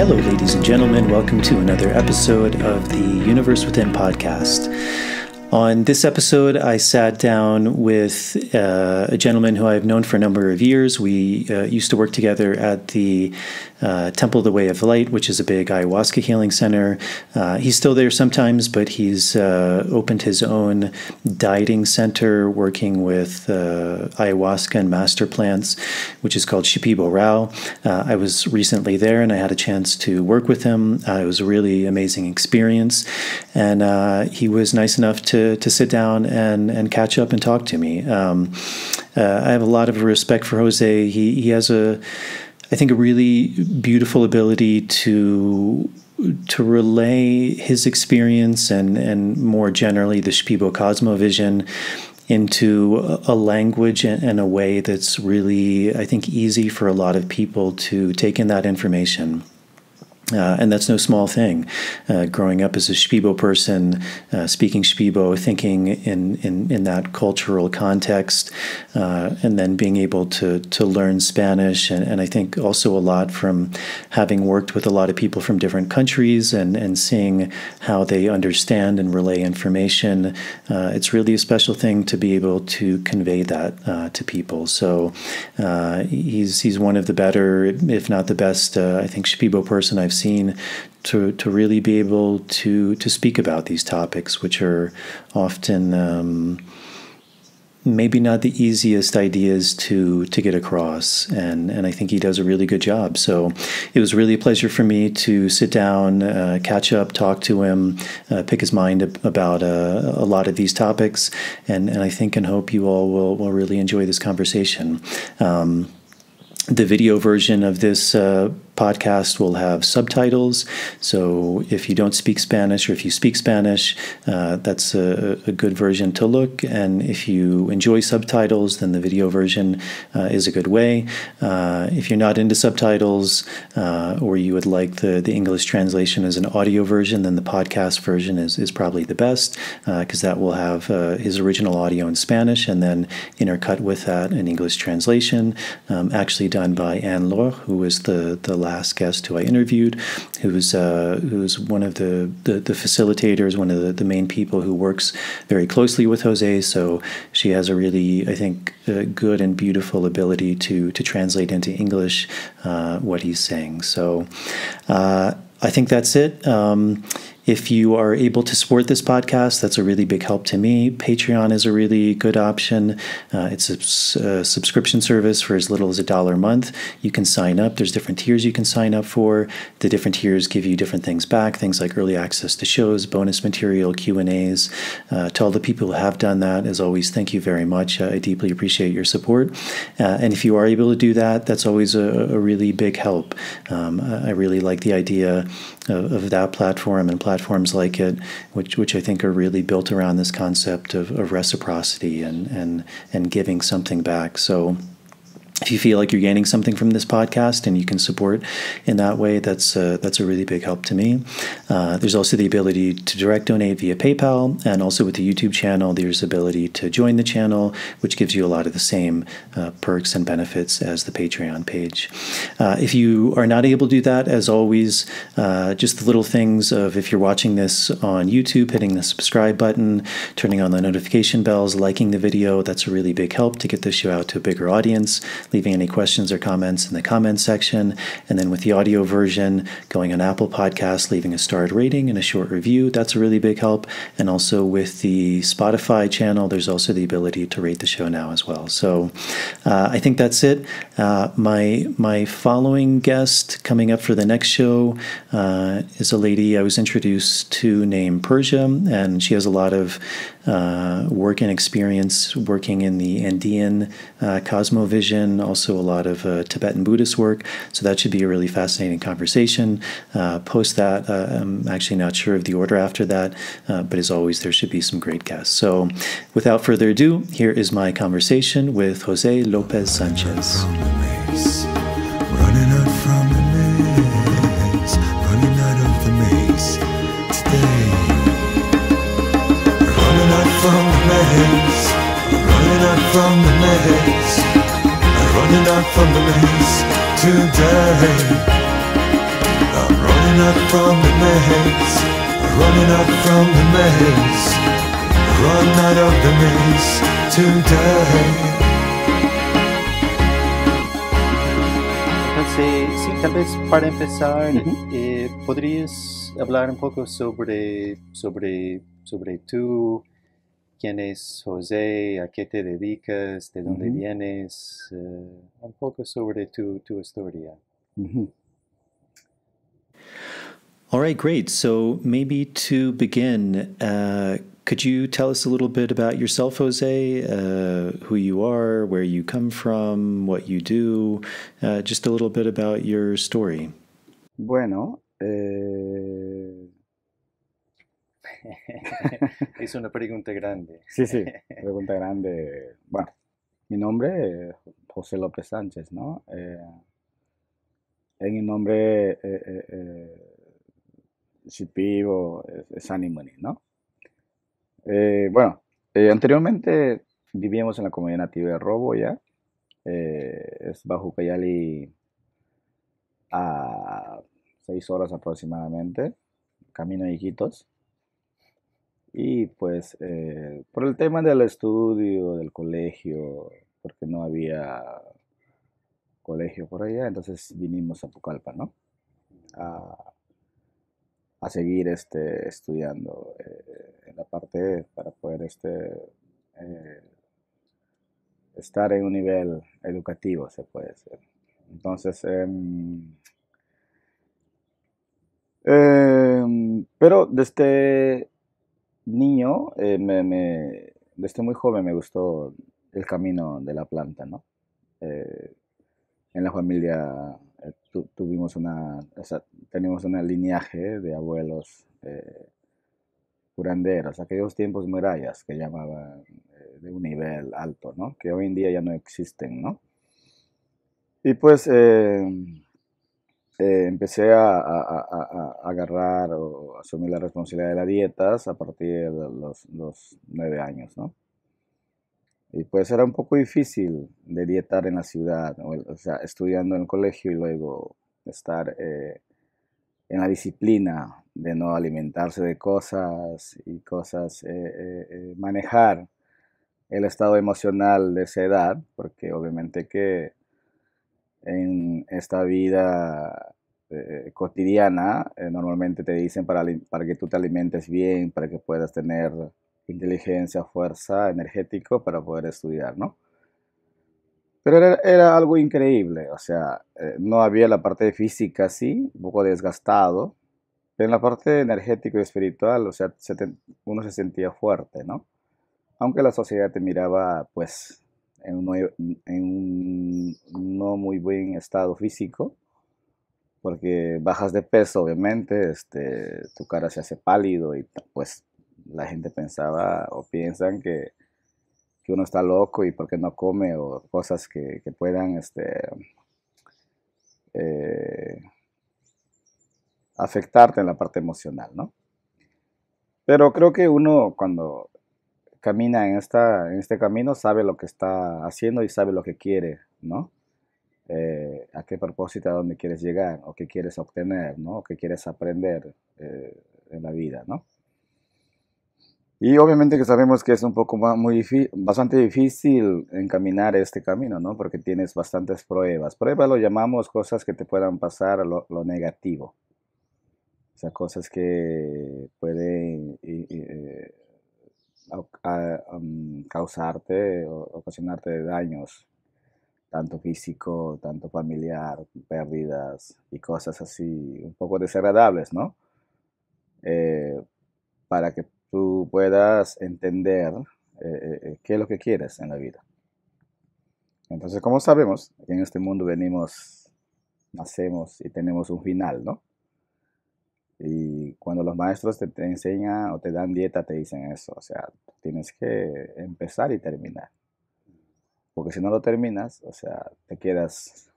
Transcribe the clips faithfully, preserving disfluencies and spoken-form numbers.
Hello, ladies and gentlemen. Welcome to another episode of the Universe Within podcast. On this episode, I sat down with uh, a gentleman who I've known for a number of years. We uh, used to work together at the uh, Temple of the Way of Light, which is a big ayahuasca healing center. Uh, he's still there sometimes, but he's uh, opened his own dieting center working with uh, ayahuasca and master plants, which is called Shipibo Rao. Uh, I was recently there and I had a chance to work with him. Uh, it was a really amazing experience. And uh, he was nice enough to To, to sit down and, and catch up and talk to me. Um, uh, I have a lot of respect for Jose. He he has a, I think, a really beautiful ability to to relay his experience and and more generally the Shipibo Cosmovision into a language and a way that's really, I think, easy for a lot of people to take in that information. Uh, and that's no small thing. Uh, growing up as a Shipibo person, uh, speaking Shipibo, thinking in, in, in that cultural context, uh, and then being able to to learn Spanish, and, and I think also a lot from having worked with a lot of people from different countries and, and seeing how they understand and relay information. Uh, it's really a special thing to be able to convey that uh, to people. So uh, he's he's one of the better, if not the best, uh, I think, Shipibo person I've seen to to really be able to to speak about these topics, which are often um, maybe not the easiest ideas to to get across, and and I think he does a really good job. So it was really a pleasure for me to sit down, uh, catch up, talk to him, uh, pick his mind about uh, a lot of these topics, and and I think and hope you all will will really enjoy this conversation. Um, The video version of this uh, podcast will have subtitles, so if you don't speak Spanish or if you speak Spanish, uh, that's a, a good version to look. And if you enjoy subtitles, then the video version uh, is a good way. Uh, if you're not into subtitles uh, or you would like the, the English translation as an audio version, then the podcast version is, is probably the best, because uh, that will have uh, his original audio in Spanish and then intercut with that an English translation, um, actually done by Anne Laure, who was the, the last guest who I interviewed, who's uh, who's one of the, the, the facilitators, one of the, the main people who works very closely with Jose. So she has a really, I think, uh, good and beautiful ability to to translate into English uh, what he's saying. So uh, I think that's it. Um, If you are able to support this podcast, that's a really big help to me. Patreon is a really good option. Uh, it's a, a subscription service for as little as a dollar a month. You can sign up. There's different tiers you can sign up for. The different tiers give you different things back, things like early access to shows, bonus material, Q and A's. Uh, to all the people who have done that, as always, thank you very much. Uh, I deeply appreciate your support. Uh, and if you are able to do that, that's always a, a really big help. Um, I really like the idea of, of that platform and platforms like it, which which I think are really built around this concept of, of reciprocity and, and and giving something back. So if you feel like you're gaining something from this podcast and you can support in that way, that's uh, that's a really big help to me. Uh, there's also the ability to direct donate via PayPal, and also with the YouTube channel, there's the ability to join the channel, which gives you a lot of the same uh, perks and benefits as the Patreon page. Uh, if you are not able to do that, as always, uh, just the little things of, if you're watching this on YouTube, hitting the subscribe button, turning on the notification bells, liking the video, that's a really big help to get this show out to a bigger audience. Leaving any questions or comments in the comments section. And then with the audio version, going on Apple Podcasts, leaving a starred rating and a short review, that's a really big help. And also with the Spotify channel, there's also the ability to rate the show now as well. So uh, I think that's it. Uh, my, my following guest coming up for the next show uh, is a lady I was introduced to named Persia, and she has a lot of uh, work and experience working in the Andean uh, cosmovision, also a lot of uh, Tibetan Buddhist work. So that should be a really fascinating conversation. Uh, post that. Uh, I'm actually not sure of the order after that, uh, but as always, there should be some great guests. So without further ado, here is my conversation with Jose Lopez Sanchez. Running out from the maze, running out of the maze today. Running out from the maze, running out from the maze, running out from the maze today. I'm running out from the maze, running out from the maze, run out of the maze today. Entonces, sí, tal vez para empezar, Ujú. eh, ¿podrías hablar un poco sobre, sobre, sobre tú? ¿Quién es José? ¿A qué te dedicas? ¿De dónde Ujú. vienes? Eh, un poco sobre tu, tu historia. Ujú. All right, great. So maybe to begin, uh, could you tell us a little bit about yourself, Jose? Uh, who you are, where you come from, what you do, uh, just a little bit about your story. Bueno, eh, Es una pregunta grande. sí, sí, pregunta grande. Bueno, mi nombre es José López Sánchez, ¿no? Eh, en mi nombre eh, eh, eh, Shipibo es, es Animani, ¿no? Eh, bueno, eh, anteriormente vivíamos en la comunidad nativa de Robo ya, eh, es bajo Cayali a seis horas aproximadamente, camino de Iquitos. Y pues eh, por el tema del estudio, del colegio, porque no había colegio por allá, entonces vinimos a Pucallpa, ¿no? A, a seguir este, estudiando eh, en la parte para poder este, eh, estar en un nivel educativo, se puede decir. Entonces, em, em, pero desde niño, eh, me, me- desde muy joven me gustó el camino de la planta, ¿no? Eh, en la familia eh, tu- tuvimos una, o sea, tenemos un lineaje de abuelos eh, curanderos, aquellos tiempos murallas que llamaban eh, de un nivel alto, ¿no? Que hoy en día ya no existen, ¿no? Y pues eh, eh, empecé a, a- a- a- a agarrar o asumir la responsabilidad de las dietas a partir de los, los nueve años, ¿no? Y pues era un poco difícil de dietar en la ciudad, o, o sea, estudiando en el colegio y luego estar eh, en la disciplina de no alimentarse de cosas y cosas, eh, eh, eh, manejar el estado emocional de esa edad, porque obviamente que en esta vida eh, cotidiana eh, normalmente te dicen para, ali- para que tú te alimentes bien, para que puedas tener inteligencia, fuerza, energético para poder estudiar, ¿no? Pero era, era algo increíble, o sea, eh, no había la parte física, sí, un poco desgastado, pero en la parte energético y espiritual, o sea, se te- uno se sentía fuerte, ¿no? Aunque la sociedad te miraba, pues, en un, no- en un no muy buen estado físico, porque bajas de peso, obviamente, este, tu cara se hace pálido y pues la gente pensaba o piensan que, que uno está loco y porque no come o cosas que, que puedan este, eh, afectarte en la parte emocional, ¿no? Pero creo que uno cuando camina en, esta, en este camino sabe lo que está haciendo y sabe lo que quiere, ¿no? Eh, a qué propósito, a dónde quieres llegar, o qué quieres obtener, ¿no? O qué quieres aprender eh, en la vida, ¿no? Y obviamente que sabemos que es un poco más, muy difí- bastante difícil encaminar este camino, ¿no? Porque tienes bastantes pruebas. Pruebas lo llamamos cosas que te puedan pasar a lo, lo negativo. O sea, cosas que pueden y- y, eh, au- a- am, causarte o ocasionarte daños, tanto físico, tanto familiar, pérdidas y cosas así, un poco desagradables, ¿no? Eh, para que tú puedas entender eh, eh, eh, qué es lo que quieres en la vida. Entonces, como sabemos, en este mundo venimos, nacemos y tenemos un final, ¿no? Y cuando los maestros te, te enseñan o te dan dieta, te dicen eso, o sea, tienes que empezar y terminar. Porque si no lo terminas, o sea, te quedas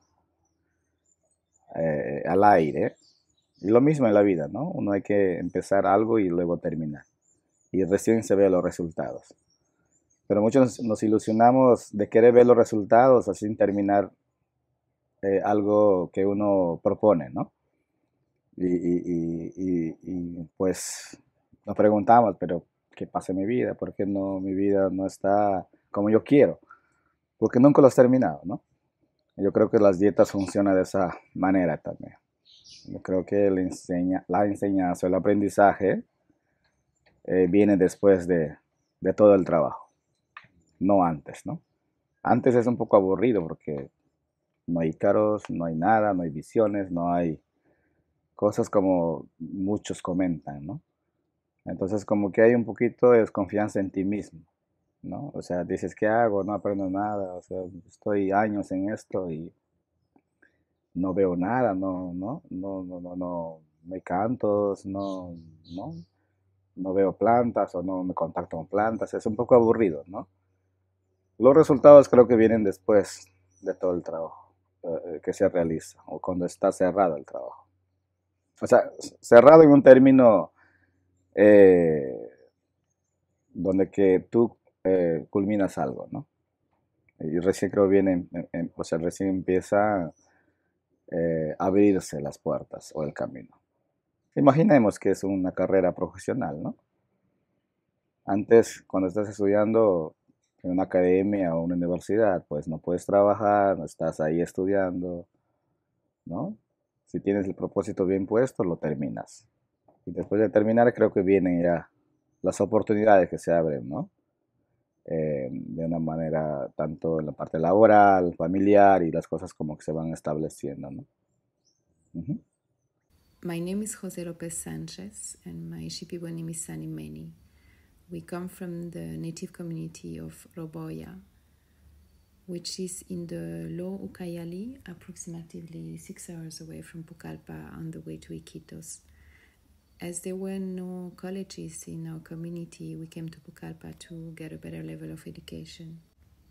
eh, al aire. Y lo mismo en la vida, ¿no? Uno hay que empezar algo y luego terminar. Y recién se ve los resultados. Pero muchos nos ilusionamos de querer ver los resultados sin terminar eh, algo que uno propone, ¿no? Y, y- y- y- y, pues nos preguntamos, pero ¿qué pasa en mi vida? ¿Por qué no, mi vida no está como yo quiero? Porque nunca lo has terminado, ¿no? Yo creo que las dietas funcionan de esa manera también. Yo creo que la, enseña, la enseñanza, el aprendizaje eh, viene después de, de todo el trabajo, no antes, ¿no? Antes es un poco aburrido porque no hay caros, no hay nada, no hay visiones, no hay cosas como muchos comentan, ¿no? Entonces como que hay un poquito de desconfianza en ti mismo, ¿no? O sea, dices, ¿qué hago? No aprendo nada, o sea, estoy años en esto y no veo nada, no, no, no, no, no, no, no hay cantos, no, no, no veo plantas o no me contacto con plantas, es un poco aburrido, ¿no? Los resultados creo que vienen después de todo el trabajo eh, que se realiza o cuando está cerrado el trabajo. O sea, cerrado en un término eh, donde que tú eh, culminas algo, ¿no? Y recién creo viene, en- en- o sea, recién empieza eh, a abrirse las puertas o el camino. Imaginemos que es una carrera profesional, ¿no? Antes, cuando estás estudiando en una academia o una universidad, pues no puedes trabajar, no estás ahí estudiando, ¿no? Si tienes el propósito bien puesto, lo terminas. Y después de terminar, creo que vienen ya las oportunidades que se abren, ¿no? Eh, de una manera tanto en la parte laboral, familiar y las cosas como que se van estableciendo, ¿no? Ujú. My name is Jose Lopez Sanchez, and my Shipibo name is Sani Meni. We come from the native community of Roboya, which is in the Low Ucayali, approximately six hours away from Pucallpa on the way to Iquitos. As there were no colleges in our community, we came to Pucallpa to get a better level of education.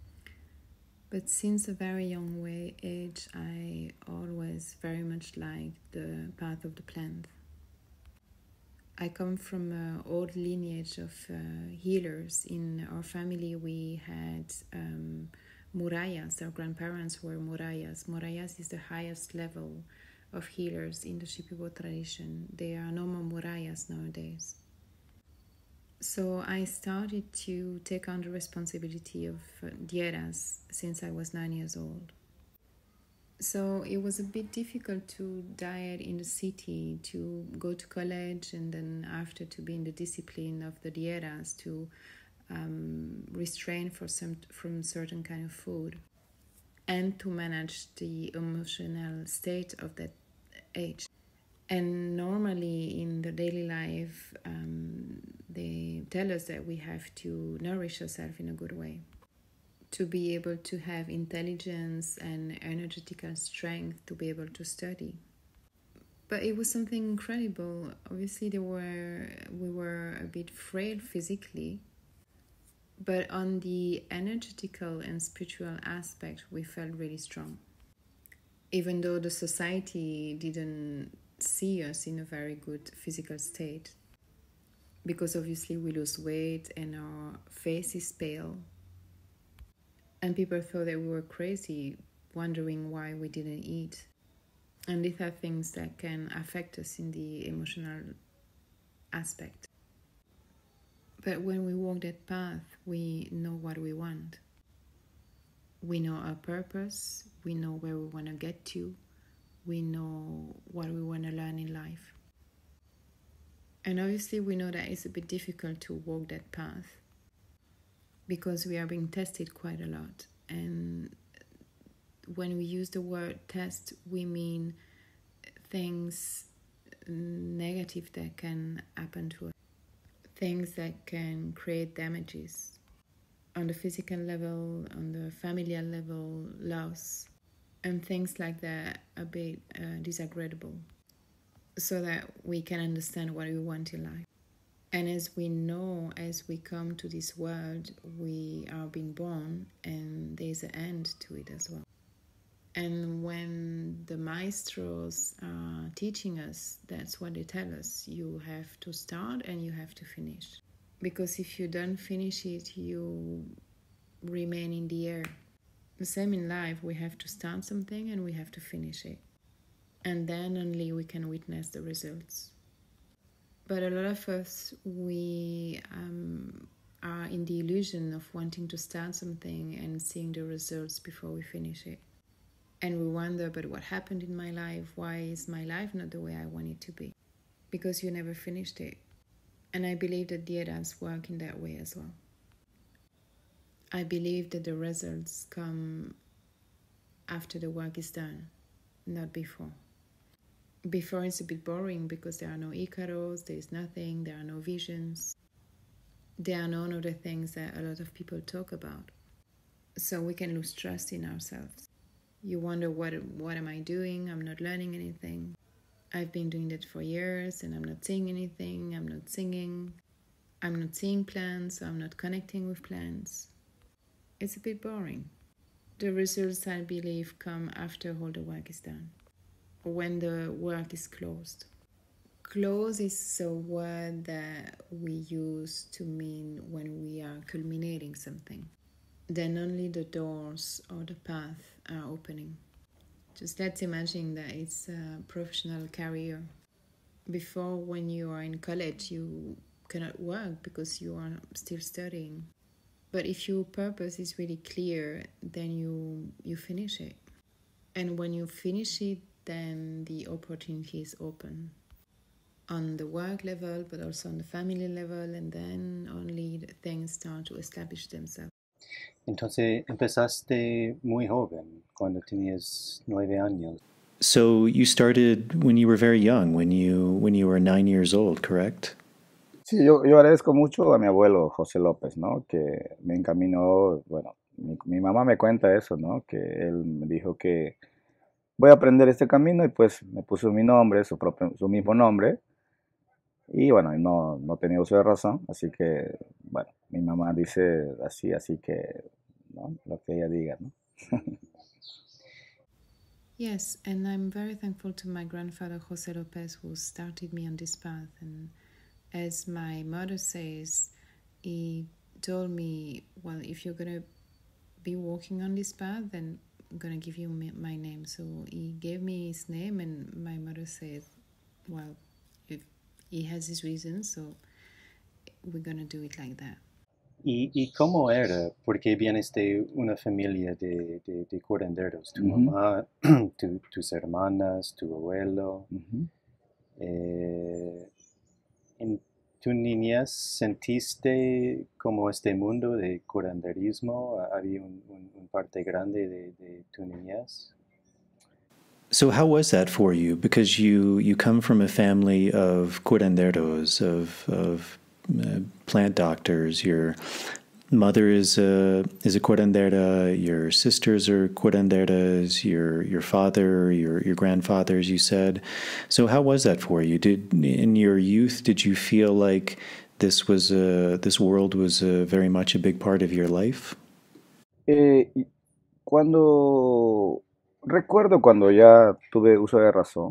But since a very young way age, I always very much liked the path of the plant. I come from an old lineage of uh, healers. In our family, we had um, murayas. Our grandparents were murayas. Murayas is the highest level of healers in the Shipibo tradition. There are no more murayas nowadays. So I started to take on the responsibility of uh, dieras since I was nine years old. So it was a bit difficult to diet in the city, to go to college and then after to be in the discipline of the dietas, to um, restrain for some, from certain kind of food, and to manage the emotional state of that age. And normally in the daily life, um, they tell us that we have to nourish ourselves in a good way, to be able to have intelligence and energetical strength to be able to study. But it was something incredible. Obviously, there were we were a bit frail physically, but on the energetical and spiritual aspect, we felt really strong. Even though the society didn't see us in a very good physical state, because obviously we lose weight and our face is pale. And people thought that we were crazy, wondering why we didn't eat. And these are things that can affect us in the emotional aspect. But when we walk that path, we know what we want. We know our purpose, we know where we want to get to, we know what we want to learn in life. And obviously we know that it's a bit difficult to walk that path because we are being tested quite a lot. And when we use the word test, we mean things negative that can happen to us, things that can create damages on the physical level, on the familial level, loss, and things like that a bit uh, disagreeable, so that we can understand what we want in life. And as we know, as we come to this world, we are being born and there's an end to it as well. And when the maestros are teaching us, that's what they tell us. You have to start and you have to finish. Because if you don't finish it, you remain in the air. The same in life, we have to start something and we have to finish it. and then only we can witness the results. But a lot of us, we um, are in the illusion of wanting to start something and seeing the results before we finish it. And we wonder, but what happened in my life? Why is my life not the way I want it to be? Because you never finished it. And I believe that the Adams work in that way as well. I believe that the results come after the work is done, not before. Before it's a bit boring because there are no Icaros, there is nothing, there are no visions. There are none of the things that a lot of people talk about. So we can lose trust in ourselves. You wonder, what what am I doing? I'm not learning anything. I've been doing that for years and I'm not seeing anything. I'm not singing. I'm not seeing plants. So I'm not connecting with plants. It's a bit boring. The results, I believe, come after all the work is done. When the work is closed. Close is a word that we use to mean when we are culminating something. Then only the doors or the path are opening. Just let's imagine that it's a professional career. Before, when you are in college, you cannot work because you are still studying. But if your purpose is really clear, then you you finish it. And when you finish it, then the opportunity is open. On the work level, but also on the family level, and then only the things start to establish themselves. Entonces empezaste muy joven, cuando tenías nueve años. So you started when you were very young, when you when you were nine years old, correct? Sí, yo, yo agradezco mucho a mi abuelo José López, ¿no? Que me encaminó, bueno, mi, mi mamá me cuenta eso, ¿no? Que él me dijo que voy a aprender este camino y pues me puso mi nombre, su, propio, su mismo nombre. Y bueno, no, no tenía uso de razón, así que, bueno, mi mamá dice así, así que, ¿no? Lo que ella diga, ¿no? Yes, and I'm very thankful to my grandfather José López, who started me on this path. And as my mother says, he told me, well, if you're going to be walking on this path, then I'm going to give you my name. So he gave me his name, and my mother said, well, if he has his reasons, so we're going to do it like that. ¿Y, ¿Y cómo era? Porque vienes de una familia de, de, de curanderos. Tu Uh-huh. mamá, tu, tus hermanas, tu abuelo. Uh-huh. Eh, ¿En tu niñez sentiste como este mundo de curanderismo? ¿Había un, un, un parte grande de, de tu niñez? So how was that for you? Because you, you come from a family of curanderos, of of uh, plant doctors. Your mother is a is a curandera. Your sisters are curanderas. Your your father, your your grandfathers, you said. So how was that for you? Did in your youth did you feel like this was a, this world was a, very much a big part of your life? Eh, y cuando recuerdo cuando ya tuve uso de razón,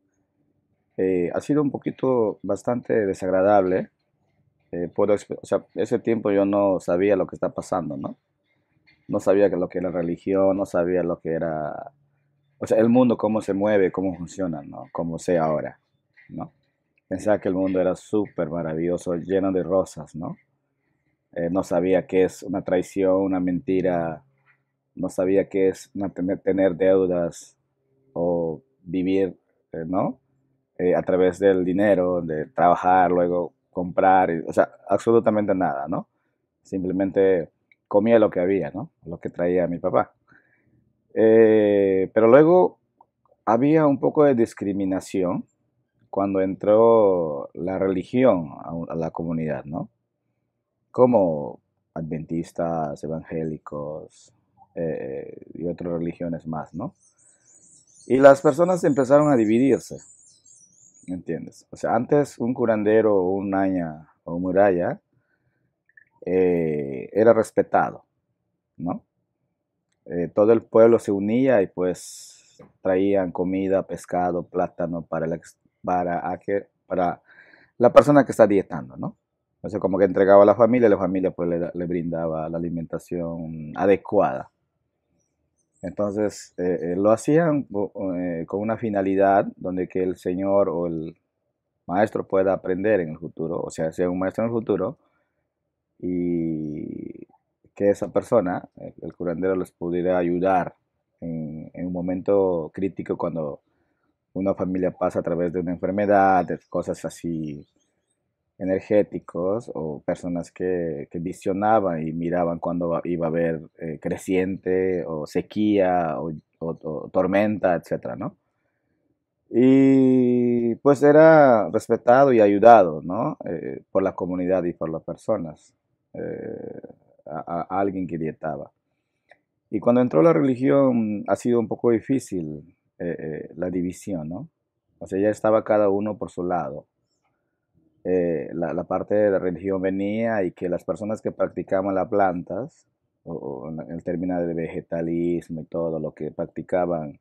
eh, ha sido un poquito bastante desagradable. Eh, puedo exp- o sea, ese tiempo yo no sabía lo que está pasando, ¿no? No sabía que lo que era religión, no sabía lo que era, o sea, el mundo, cómo se mueve, cómo funciona, ¿no? Como sé ahora, ¿no? Pensaba que el mundo era súper maravilloso, lleno de rosas, ¿no? Eh, no sabía qué es una traición, una mentira, no sabía qué es una tener, tener deudas o vivir, eh, ¿no? Eh, a través del dinero, de trabajar, luego comprar, y- o sea, absolutamente nada, ¿no? Simplemente comía lo que había, ¿no? Lo que traía mi papá. Eh, pero luego había un poco de discriminación cuando entró la religión a, un- a la comunidad, ¿no? Como adventistas, evangélicos eh, y otras religiones más, ¿no? Y las personas empezaron a dividirse, ¿entiendes? O sea, antes un curandero o un naña o un muralla eh, era respetado, ¿no? Eh, todo el pueblo se unía y pues traían comida, pescado, plátano para, el ex- para, a que- para la persona que está dietando, ¿no? O sea, como que entregaba a la familia y la familia pues le, da- le brindaba la alimentación adecuada. Entonces, eh, eh, lo hacían eh, con una finalidad donde que el señor o el maestro pueda aprender en el futuro, o sea, sea un maestro en el futuro, y que esa persona, el, el curandero, les pudiera ayudar en, en un momento crítico cuando una familia pasa a través de una enfermedad, de cosas así energéticos o personas que, que visionaban y miraban cuando iba a haber eh, creciente o sequía o, o- o tormenta, etcétera, ¿no? Y pues era respetado y ayudado, ¿no? Eh, por la comunidad y por las personas, eh, a, a alguien que dietaba. Y cuando entró la religión ha sido un poco difícil eh, eh, la división, ¿no? O sea, ya estaba cada uno por su lado. Eh, la, la parte de la religión venía y que las personas que practicaban las plantas, o, o en el término de vegetalismo y todo lo que practicaban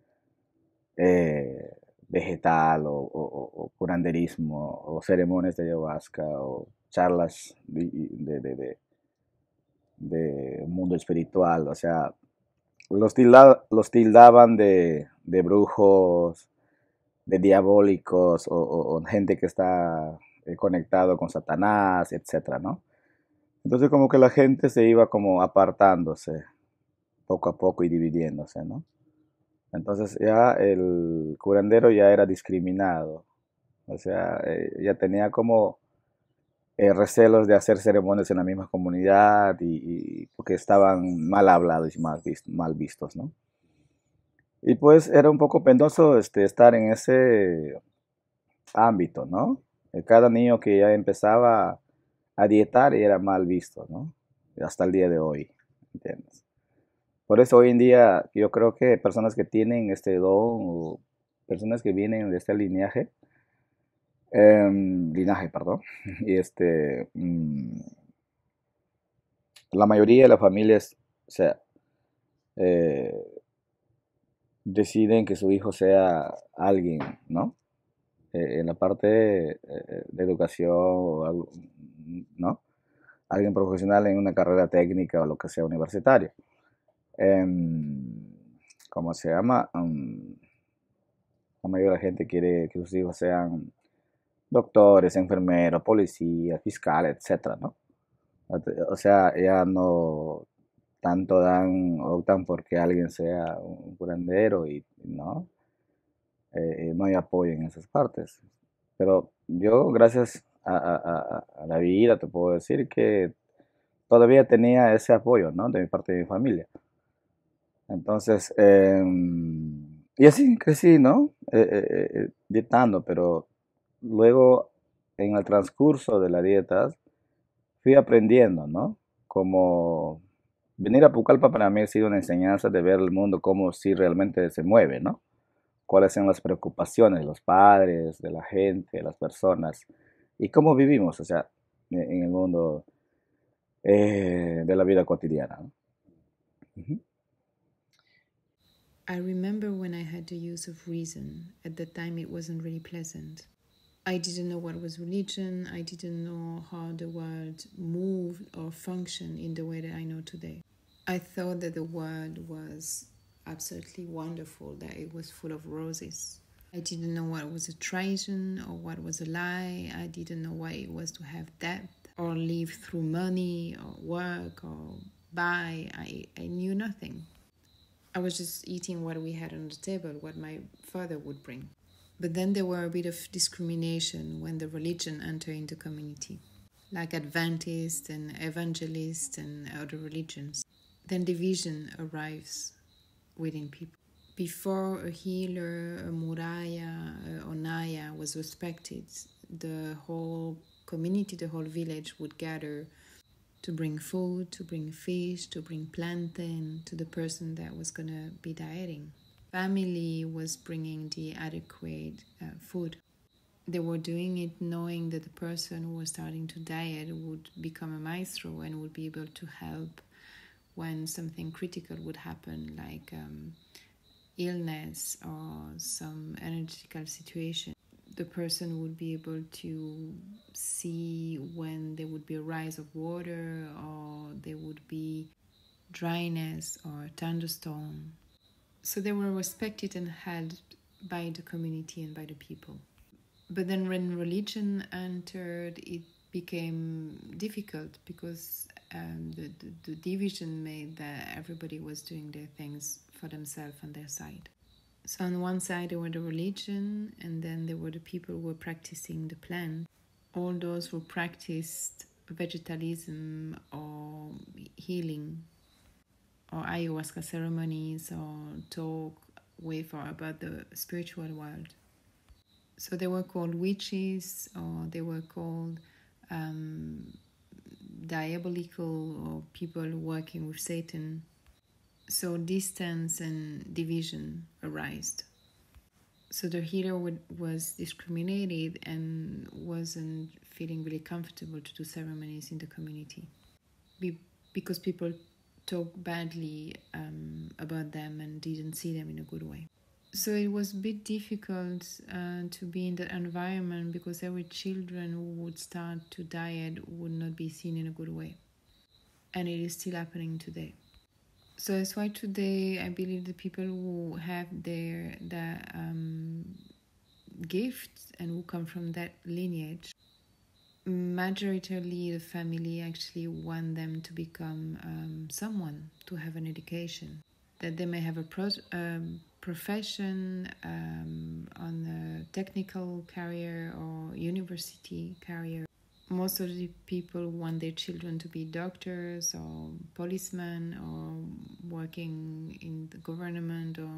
eh, vegetal o, o- o curanderismo o ceremonias de ayahuasca o charlas de, de, de- de- de mundo espiritual, o sea, los, tilda- los tildaban de, de brujos, de diabólicos o, o- o gente que está eh, conectado con Satanás, etcétera, ¿no? Entonces como que la gente se iba como apartándose poco a poco y dividiéndose, ¿no? Entonces ya el curandero ya era discriminado, o sea, eh, ya tenía como eh, recelos de hacer ceremonias en la misma comunidad y, y porque estaban mal hablados y mal, vis- mal vistos, ¿no? Y pues era un poco penoso este, estar en ese ámbito, ¿no? Eh, Cada niño que ya empezaba a dietar era mal visto, ¿no? Hasta el día de hoy, ¿entiendes? Por eso hoy en día yo creo que personas que tienen este don o personas que vienen de este lineaje, em, linaje, perdón, y este, mm, la mayoría de las familias, o sea, eh, deciden que su hijo sea alguien, ¿no? Eh, en la parte eh, de educación, o algo, ¿no? Alguien profesional en una carrera técnica o lo que sea universitario. Em, ¿Cómo se llama? Em, la mayoría de la gente quiere que sus hijos sean doctores, enfermeros, policías, fiscales, etcétera, ¿no? O sea, ya no tanto dan, optan porque alguien sea un curandero y no, eh, no hay apoyo en esas partes. Pero yo, gracias a, a- a- a la vida, te puedo decir que todavía tenía ese apoyo, ¿no? De mi parte de mi familia. Entonces, em, y así crecí, ¿no? Eh, eh, eh, eh, dietando, pero luego en el transcurso de la dieta fui aprendiendo, ¿no? Como venir a Pucallpa para mí ha sido una enseñanza de ver el mundo como si realmente se mueve, ¿no? Cuáles son las preocupaciones de los padres, de la gente, de las personas y cómo vivimos, o sea, en en el mundo eh, de la vida cotidiana, ¿no? Ujú. I remember when I had the use of reason. At the time, it wasn't really pleasant. I didn't know what was religion. I didn't know how the world moved or functioned in the way that I know today. I thought that the world was absolutely wonderful, that it was full of roses. I didn't know what was a traition or what was a lie. I didn't know what it was to have debt or live through money or work or buy. I, I knew nothing. I was just eating what we had on the table, what my father would bring. But then there were a bit of discrimination when the religion entered into community, like Adventists and evangelists and other religions. Then division arrives within people. Before a healer, a muraya, a onaya was respected, the whole community, the whole village would gather to bring food, to bring fish, to bring plantain to the person that was going to be dieting. Family was bringing the adequate uh, food. They were doing it knowing that the person who was starting to diet would become a maestro and would be able to help when something critical would happen, like um, illness or some energetical situation. The person would be able to see when there would be a rise of water or there would be dryness or thunderstorm. So they were respected and held by the community and by the people. But then when religion entered, it became difficult because um, the, the, the division made that everybody was doing their things for themselves on their side. So on one side there were the religion, and then there were the people who were practicing the plant. All those who practiced vegetalism or healing or ayahuasca ceremonies or talk with or about the spiritual world. So they were called witches, or they were called um, diabolical, or people working with Satan. So distance and division arose. So the healer would, was discriminated and wasn't feeling really comfortable to do ceremonies in the community Be, because people talk badly um, about them and didn't see them in a good way. So it was a bit difficult uh, to be in that environment because there were children who would start to diet would not be seen in a good way. And it is still happening today. So that's why today I believe the people who have their, their um, gifts and who come from that lineage, majoritarily the family actually want them to become um, someone, to have an education, that they may have a pro- um, profession um, on a technical career or university career. Most of the people want their children to be doctors or policemen or working in the government or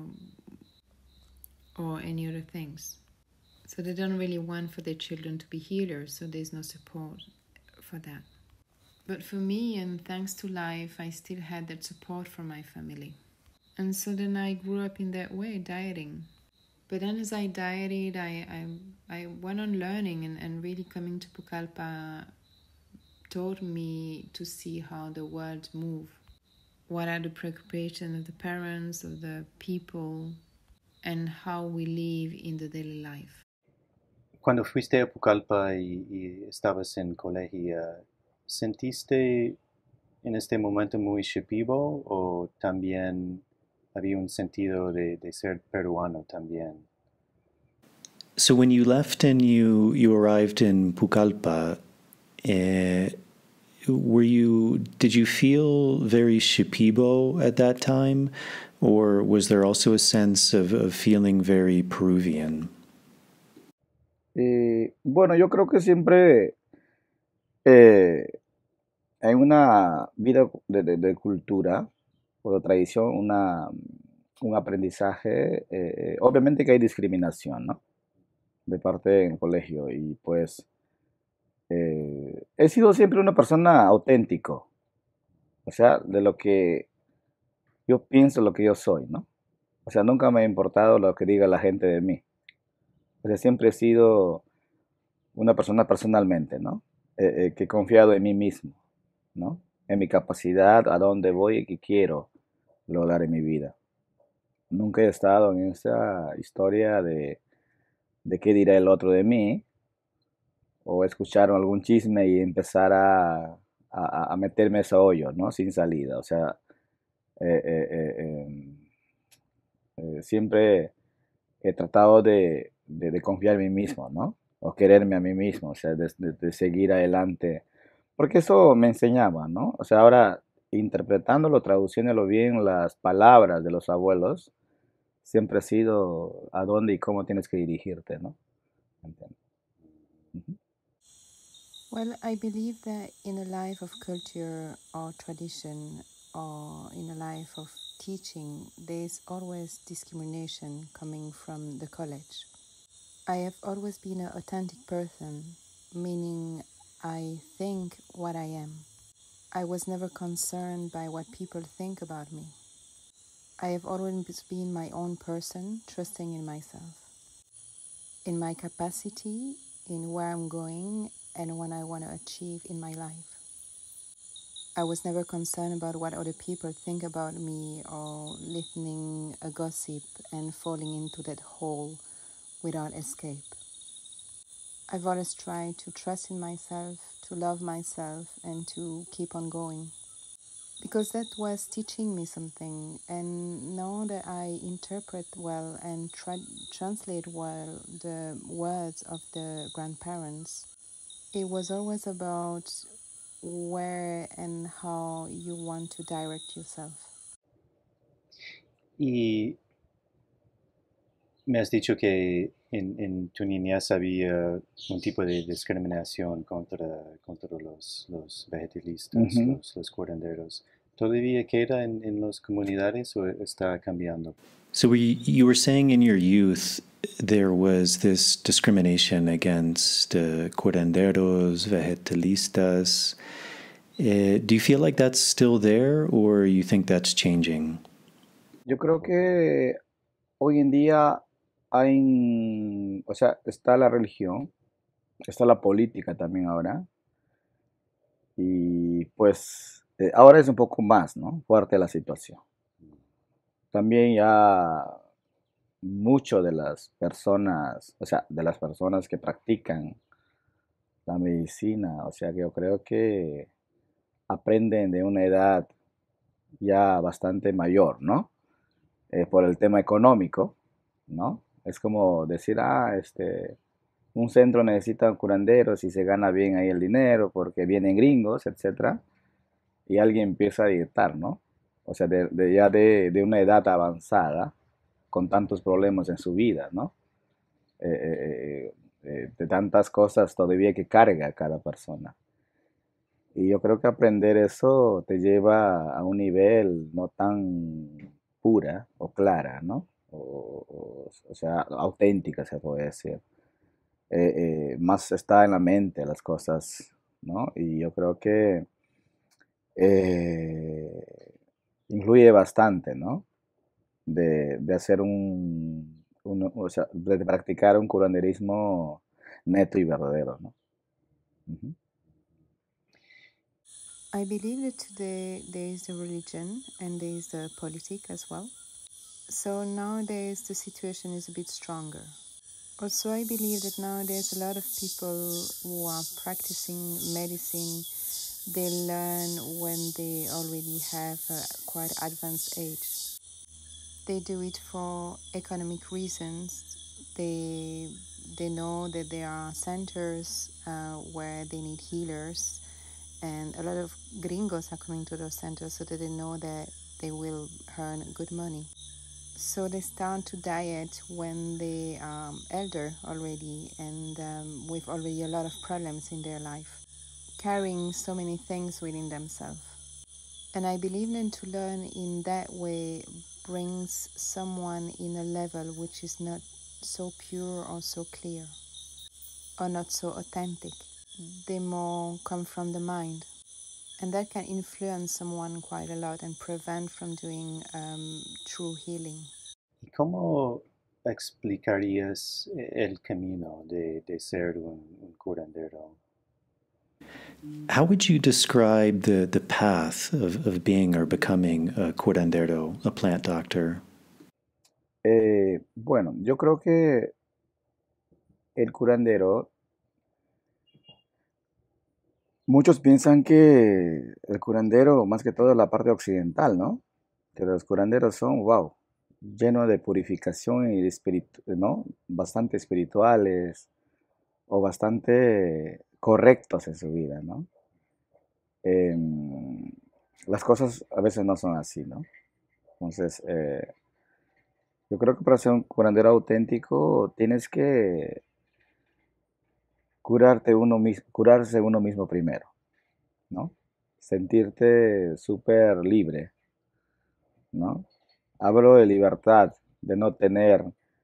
or any other things. So they don't really want for their children to be healers, so there's no support for that. But for me, and thanks to life, I still had that support from my family. And so then I grew up in that way, dieting. But then as I dieted, I, I, I went on learning, and, and really coming to Pucallpa taught me to see how the world moves. What are the preoccupations of the parents, of the people, and how we live in the daily life. Cuando fuiste a Pucallpa y, y estabas en colegio, ¿sentiste en este momento muy shipibo o también había un sentido de, de ser peruano también? So when you left and you, you arrived in Pucallpa, uh, were you, did you feel very shipibo at that time? Or was there also a sense of, of feeling very Peruvian? Eh, bueno, yo creo que siempre eh, en una vida de, de- de cultura o de tradición, una, un aprendizaje, eh, eh, obviamente que hay discriminación, ¿no? De parte del colegio y pues eh, he sido siempre una persona auténtico, o sea, de lo que yo pienso, lo que yo soy, ¿no? O sea, nunca me ha importado lo que diga la gente de mí. O sea, siempre he sido una persona personalmente, ¿no? Eh, eh, que he confiado en mí mismo, ¿no? En mi capacidad, a dónde voy y qué quiero lograr en mi vida. Nunca he estado en esa historia de, de qué dirá el otro de mí, o escuchar algún chisme y empezar a, a- a meterme a ese hoyo, ¿no? Sin salida. O sea, eh, eh, eh, em, eh, siempre he tratado de, de- de confiar en mí mismo, ¿no? O quererme a mí mismo, o sea, de, de- de seguir adelante. Porque eso me enseñaba, ¿no? O sea, ahora interpretándolo, traduciéndolo bien, las palabras de los abuelos, siempre ha sido a dónde y cómo tienes que dirigirte, ¿no? ¿Entiendes? Ujú. Well, I believe that in a life of culture or tradition or in a life of teaching, there is always discrimination coming from the college. I have always been an authentic person, meaning I think what I am. I was never concerned by what people think about me. I have always been my own person, trusting in myself, in my capacity, in where I'm going, and what I want to achieve in my life. I was never concerned about what other people think about me or listening a gossip and falling into that hole without escape. I've always tried to trust in myself, to love myself, and to keep on going. because that was teaching me something. And now that I interpret well and tra- translate well the words of the grandparents, it was always about where and how you want to direct yourself. Y me has dicho que en, en tu niñez había un tipo de discriminación contra, contra los, los vegetalistas, Ujú. los, los curanderos. ¿Todavía queda en, en las comunidades o está cambiando? So were you, you were saying in your youth there was this discrimination against uh, curanderos, vegetalistas. Uh, do you feel like that's still there, or you think that's changing? Yo creo que hoy en día hay, o sea, está la religión, está la política también ahora, y pues eh, ahora es un poco más, ¿no? Fuerte la situación. También ya mucho de las personas, o sea, de las personas que practican la medicina, o sea, que yo creo que aprenden de una edad ya bastante mayor, ¿no? Eh, por el tema económico, ¿no? Es como decir, ah, este, un centro necesita curanderos y se gana bien ahí el dinero porque vienen gringos, etcétera, y alguien empieza a dictar, ¿no? O sea, de, de ya de, de una edad avanzada, con tantos problemas en su vida, ¿no? Eh, eh, eh, de tantas cosas todavía que carga cada persona. Y yo creo que aprender eso te lleva a un nivel no tan pura o clara, ¿no? O, o- o sea, auténtica se puede decir. Eh, eh, más está en la mente las cosas, ¿no? Y yo creo que eh, influye bastante, ¿no? De, de hacer un, un- o sea, de practicar un curanderismo neto y verdadero, ¿no? Ujú. I believe that today there is the religion and there is the politic as well. So nowadays the situation is a bit stronger. Also, I believe that nowadays a lot of people who are practicing medicine, they learn when they already have a quite advanced age. They do it for economic reasons. They they know that there are centers uh, where they need healers, and a lot of gringos are coming to those centers so that they know that they will earn good money. So they start to diet when they are elder already and um, with already a lot of problems in their life, carrying so many things within themselves. And I believe that to learn in that way brings someone in a level which is not so pure or so clear or not so authentic. They more come from the mind. And that can influence someone quite a lot and prevent from doing um, true healing. ¿Y cómo explicarías el camino de, de ser un, un curandero? How would you describe the, the path of, of being or becoming a curandero, a plant doctor? Eh, bueno, yo creo que el curandero, muchos piensan que el curandero, más que todo, es la parte occidental, ¿no? Que los curanderos son, wow, llenos de purificación y de espíritu, ¿no? Bastante espirituales o bastante correctos en su vida, ¿no? Em, las cosas a veces no son así, ¿no? Entonces, eh, yo creo que para ser un curandero auténtico tienes que curarte uno mismo, curarse uno mismo primero, ¿no? Sentirte súper libre, ¿no? Hablo de libertad, de no tener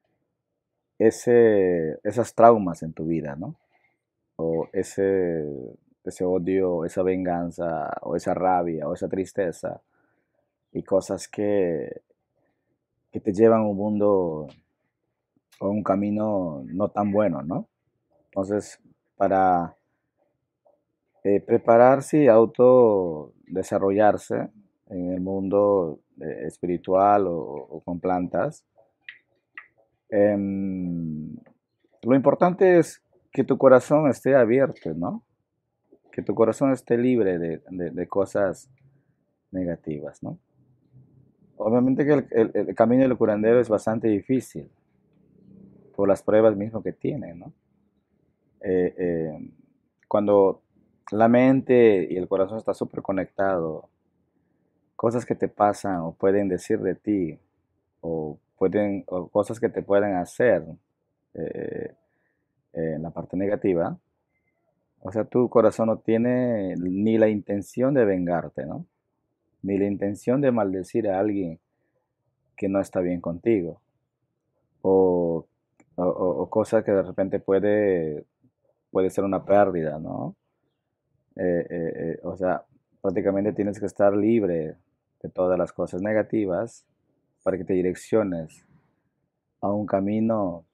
ese, esas traumas en tu vida, ¿no? O ese, ese odio, esa venganza, o esa rabia, o esa tristeza, y cosas que, que te llevan a un mundo o un camino no tan bueno, ¿no? Entonces, para eh, prepararse y autodesarrollarse en el mundo eh, espiritual o, o con plantas, em, lo importante es que tu corazón esté abierto, ¿no? Que tu corazón esté libre de, de- de cosas negativas, ¿no? Obviamente que el, el- el camino del curandero es bastante difícil por las pruebas mismas que tiene, ¿no? Eh, eh, Cuando la mente y el corazón están súper conectados, cosas que te pasan o pueden decir de ti o pueden o cosas que te pueden hacer eh, eh, en la parte negativa, o sea, tu corazón no tiene ni la intención de vengarte, ¿no? Ni la intención de maldecir a alguien que no está bien contigo o, o, o- o cosas que de repente puede, puede ser una pérdida, ¿no? Eh, eh, eh, o sea, prácticamente tienes que estar libre de todas las cosas negativas para que te direcciones a un camino,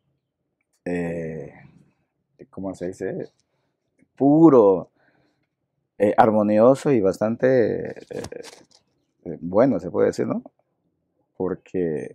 eh, ¿cómo se dice? Puro, eh, armonioso y bastante eh, eh, bueno, se puede decir, ¿no? Porque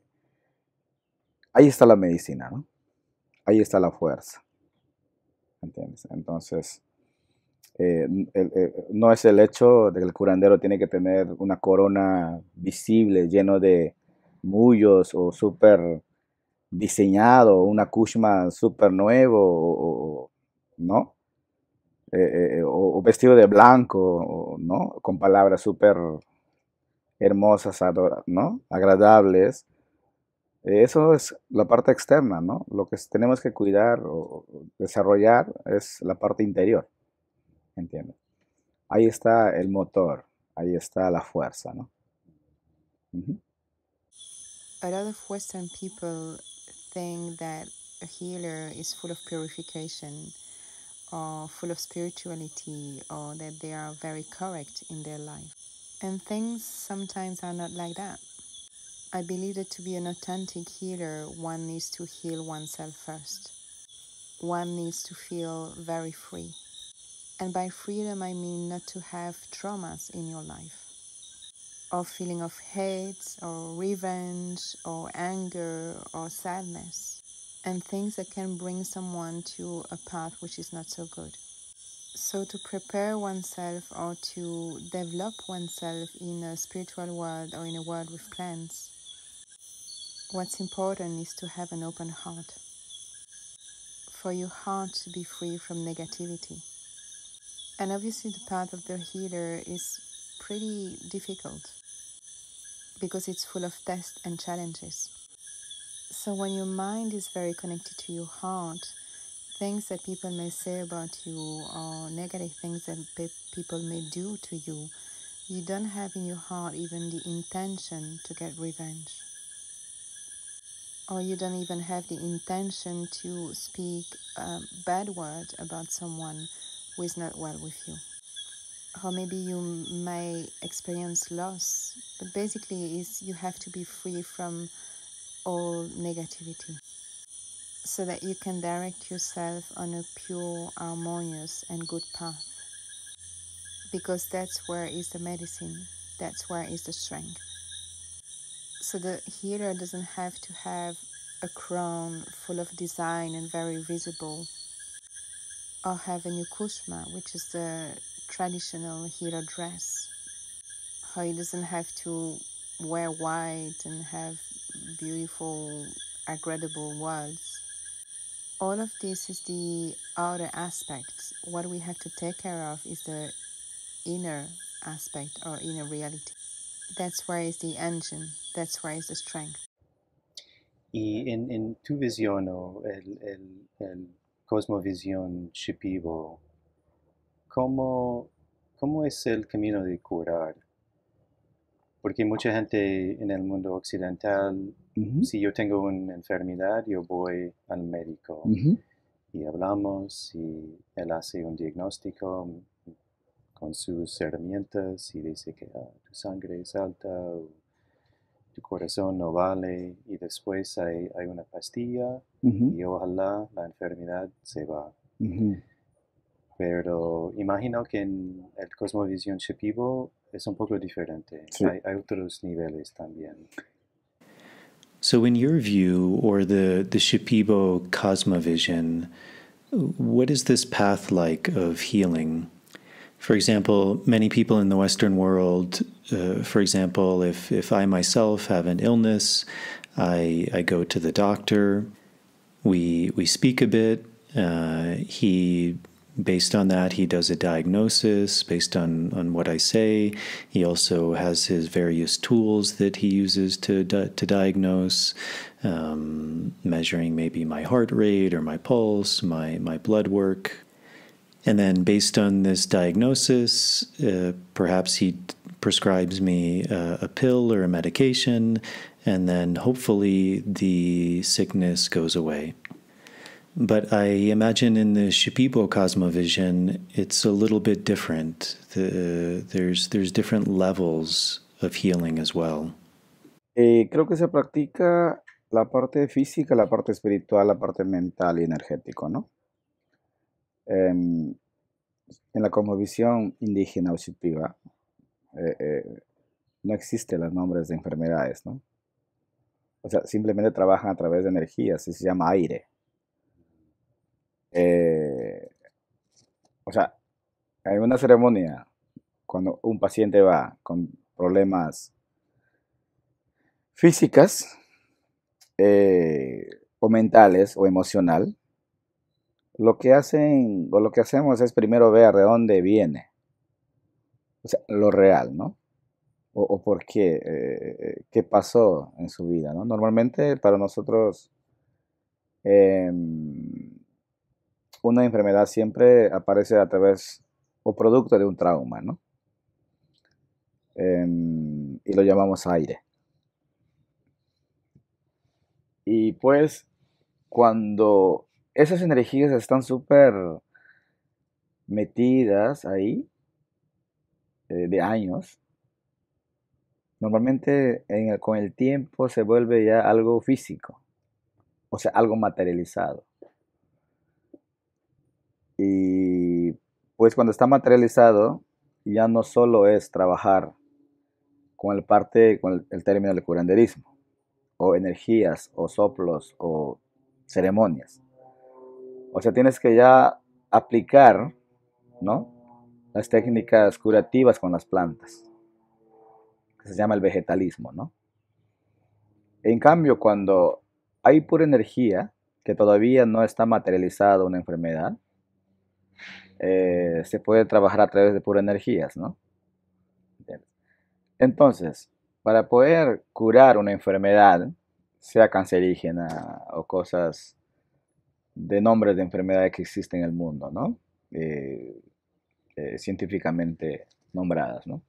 ahí está la medicina, ¿no? Ahí está la fuerza, ¿entiendes? Entonces, eh, n- el- el- no es el hecho de que el curandero tiene que tener una corona visible, lleno de mullos o súper diseñado, una kushma súper nuevo, o, o- ¿no? Eh, eh, o, o vestido de blanco, o- ¿no? Con palabras súper hermosas, adora- ¿no? Agradables. Eso es la parte externa, ¿no? Lo que tenemos que cuidar o desarrollar es la parte interior, ¿entiendes? Ahí está el motor, ahí está la fuerza, ¿no? Ujú. A lot of Western people think that a healer is full of purification or full of spirituality or that they are very correct in their life. And things sometimes are not like that. I believe that to be an authentic healer, one needs to heal oneself first. One needs to feel very free. And by freedom, I mean not to have traumas in your life, or feeling of hate, or revenge, or anger, or sadness, and things that can bring someone to a path which is not so good. So to prepare oneself or to develop oneself in a spiritual world or in a world with plants, what's important is to have an open heart, for your heart to be free from negativity. And obviously the path of the healer is pretty difficult because it's full of tests and challenges. So when your mind is very connected to your heart, things that people may say about you or negative things that pe- people may do to you, you don't have in your heart even the intention to get revenge. Or you don't even have the intention to speak a bad word about someone who is not well with you. Or maybe you may experience loss, but basically is you have to be free from all negativity so that you can direct yourself on a pure, harmonious and good path. Because that's where is the medicine, that's where is the strength. So the healer doesn't have to have a crown full of design and very visible, or have a new kushma, which is the traditional healer dress. Or he doesn't have to wear white and have beautiful, agreeable words. All of this is the outer aspect. What we have to take care of is the inner aspect or inner reality. That's where is the engine, that's where is the strength. Y en, en tu visión o el, el, el cosmovisión Shipibo, ¿cómo, ¿cómo es el camino de curar? Porque mucha gente en el mundo occidental, Ujú, si yo tengo una enfermedad, yo voy al médico ujú, y hablamos y él hace un diagnóstico con sus herramientas y dice que ah, tu sangre es alta o tu corazón no vale y después hay, hay una pastilla ujú, y ojalá la enfermedad se va. ujú. Pero imagino que en el cosmovisión Shipibo es un poco diferente. Sí. Hay, hay otros niveles también. So, in your view, or the, the Shipibo cosmovision, what is this path like of healing? For example, many people in the Western world, uh, for example, if, if I myself have an illness, I, I go to the doctor, we, we speak a bit, uh, he, based on that, he does a diagnosis based on, on what I say. He also has his various tools that he uses to, to diagnose, um, measuring maybe my heart rate or my pulse, my, my blood work. And then based on this diagnosis, uh, perhaps he prescribes me a, a pill or a medication, and then hopefully the sickness goes away. But I imagine in the Shipibo cosmovision, it's a little bit different. The, there's, there's different levels of healing as well. Eh, creo que se practica la parte física, la parte espiritual, la parte mental y energético, ¿no? En, en la cosmovisión indígena o Shipiba, eh, eh, no existen los nombres de enfermedades, ¿no? O sea, simplemente trabajan a través de energías, y se llama aire. Eh, o sea, en una ceremonia, cuando un paciente va con problemas físicas, eh, o mentales o emocional, lo que hacen o lo que hacemos es primero ver de dónde viene, o sea, lo real, ¿no? O, o por qué, eh, qué pasó en su vida, ¿no? Normalmente para nosotros eh, una enfermedad siempre aparece a través o producto de un trauma, ¿no? Eh, y lo llamamos aire. Y pues cuando esas energías están súper metidas ahí, eh, de años, normalmente en el, con el tiempo se vuelve ya algo físico, o sea, algo materializado. Y pues cuando está materializado, ya no solo es trabajar con el parte, con el, el término del curanderismo, o energías, o soplos, o ceremonias. O sea, tienes que ya aplicar, ¿no?, las técnicas curativas con las plantas, que se llama el vegetalismo, ¿no? En cambio, cuando hay pura energía, que todavía no está materializada una enfermedad, eh, se puede trabajar a través de pura energías, ¿no? Entonces, para poder curar una enfermedad, sea cancerígena o cosas de nombres de enfermedades que existen en el mundo, ¿no? Eh, eh, científicamente nombradas, ¿no?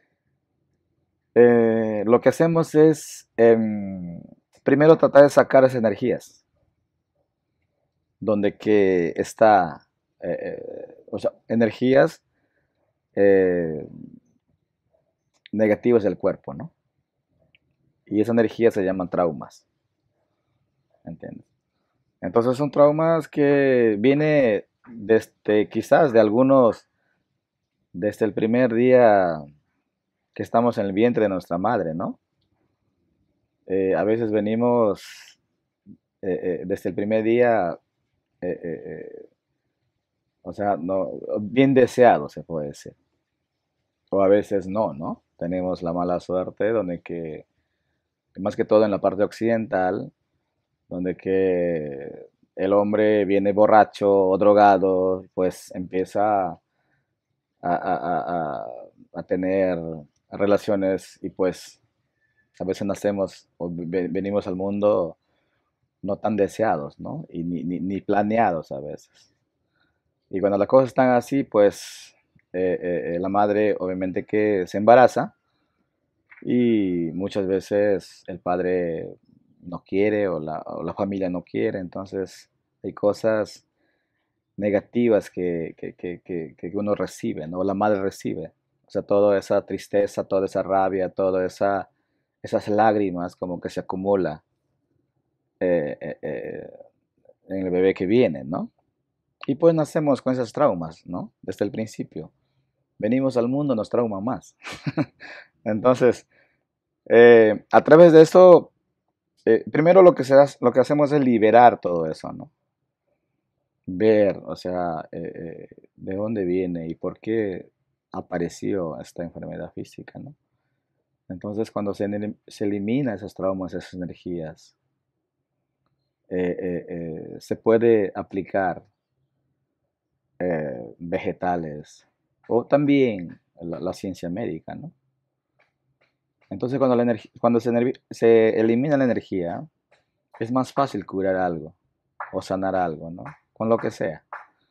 Eh, lo que hacemos es eh, primero tratar de sacar esas energías, donde que está, eh, o sea, energías eh, negativas del cuerpo, ¿no? Y esas energías se llaman traumas, ¿entiendes? Entonces son traumas que viene desde quizás de algunos, desde el primer día que estamos en el vientre de nuestra madre, ¿no? Eh, a veces venimos eh, eh, desde el primer día, eh, eh, eh, o sea, no, bien deseado se puede decir. O a veces no, ¿no? Tenemos la mala suerte donde que, más que todo en la parte occidental, donde que el hombre viene borracho o drogado, pues empieza a, a, a, a tener relaciones y pues a veces nacemos o venimos al mundo no tan deseados, ¿no? Y ni, ni, ni planeados a veces. Y cuando las cosas están así, pues eh, eh, la madre obviamente que se embaraza y muchas veces el padre no quiere o la, o la familia no quiere, entonces hay cosas negativas que, que, que, que, que uno recibe, ¿no? O la madre recibe. O sea, toda esa tristeza, toda esa rabia, todas esa, esas lágrimas como que se acumula eh, eh, eh, en el bebé que viene, ¿no? Y pues nacemos con esos traumas, ¿no? Desde el principio. Venimos al mundo, nos trauma más. Entonces, eh, a través de eso, eh, primero lo que, se hace, lo que hacemos es liberar todo eso, ¿no? Ver, o sea, eh, eh, de dónde viene y por qué apareció esta enfermedad física, ¿no? Entonces, cuando se, se elimina esos traumas, esas energías, eh, eh, eh, se puede aplicar eh, vegetales o también la, la ciencia médica, ¿no? Entonces, cuando, la cuando se, se elimina la energía, es más fácil curar algo o sanar algo, ¿no? Con lo que sea.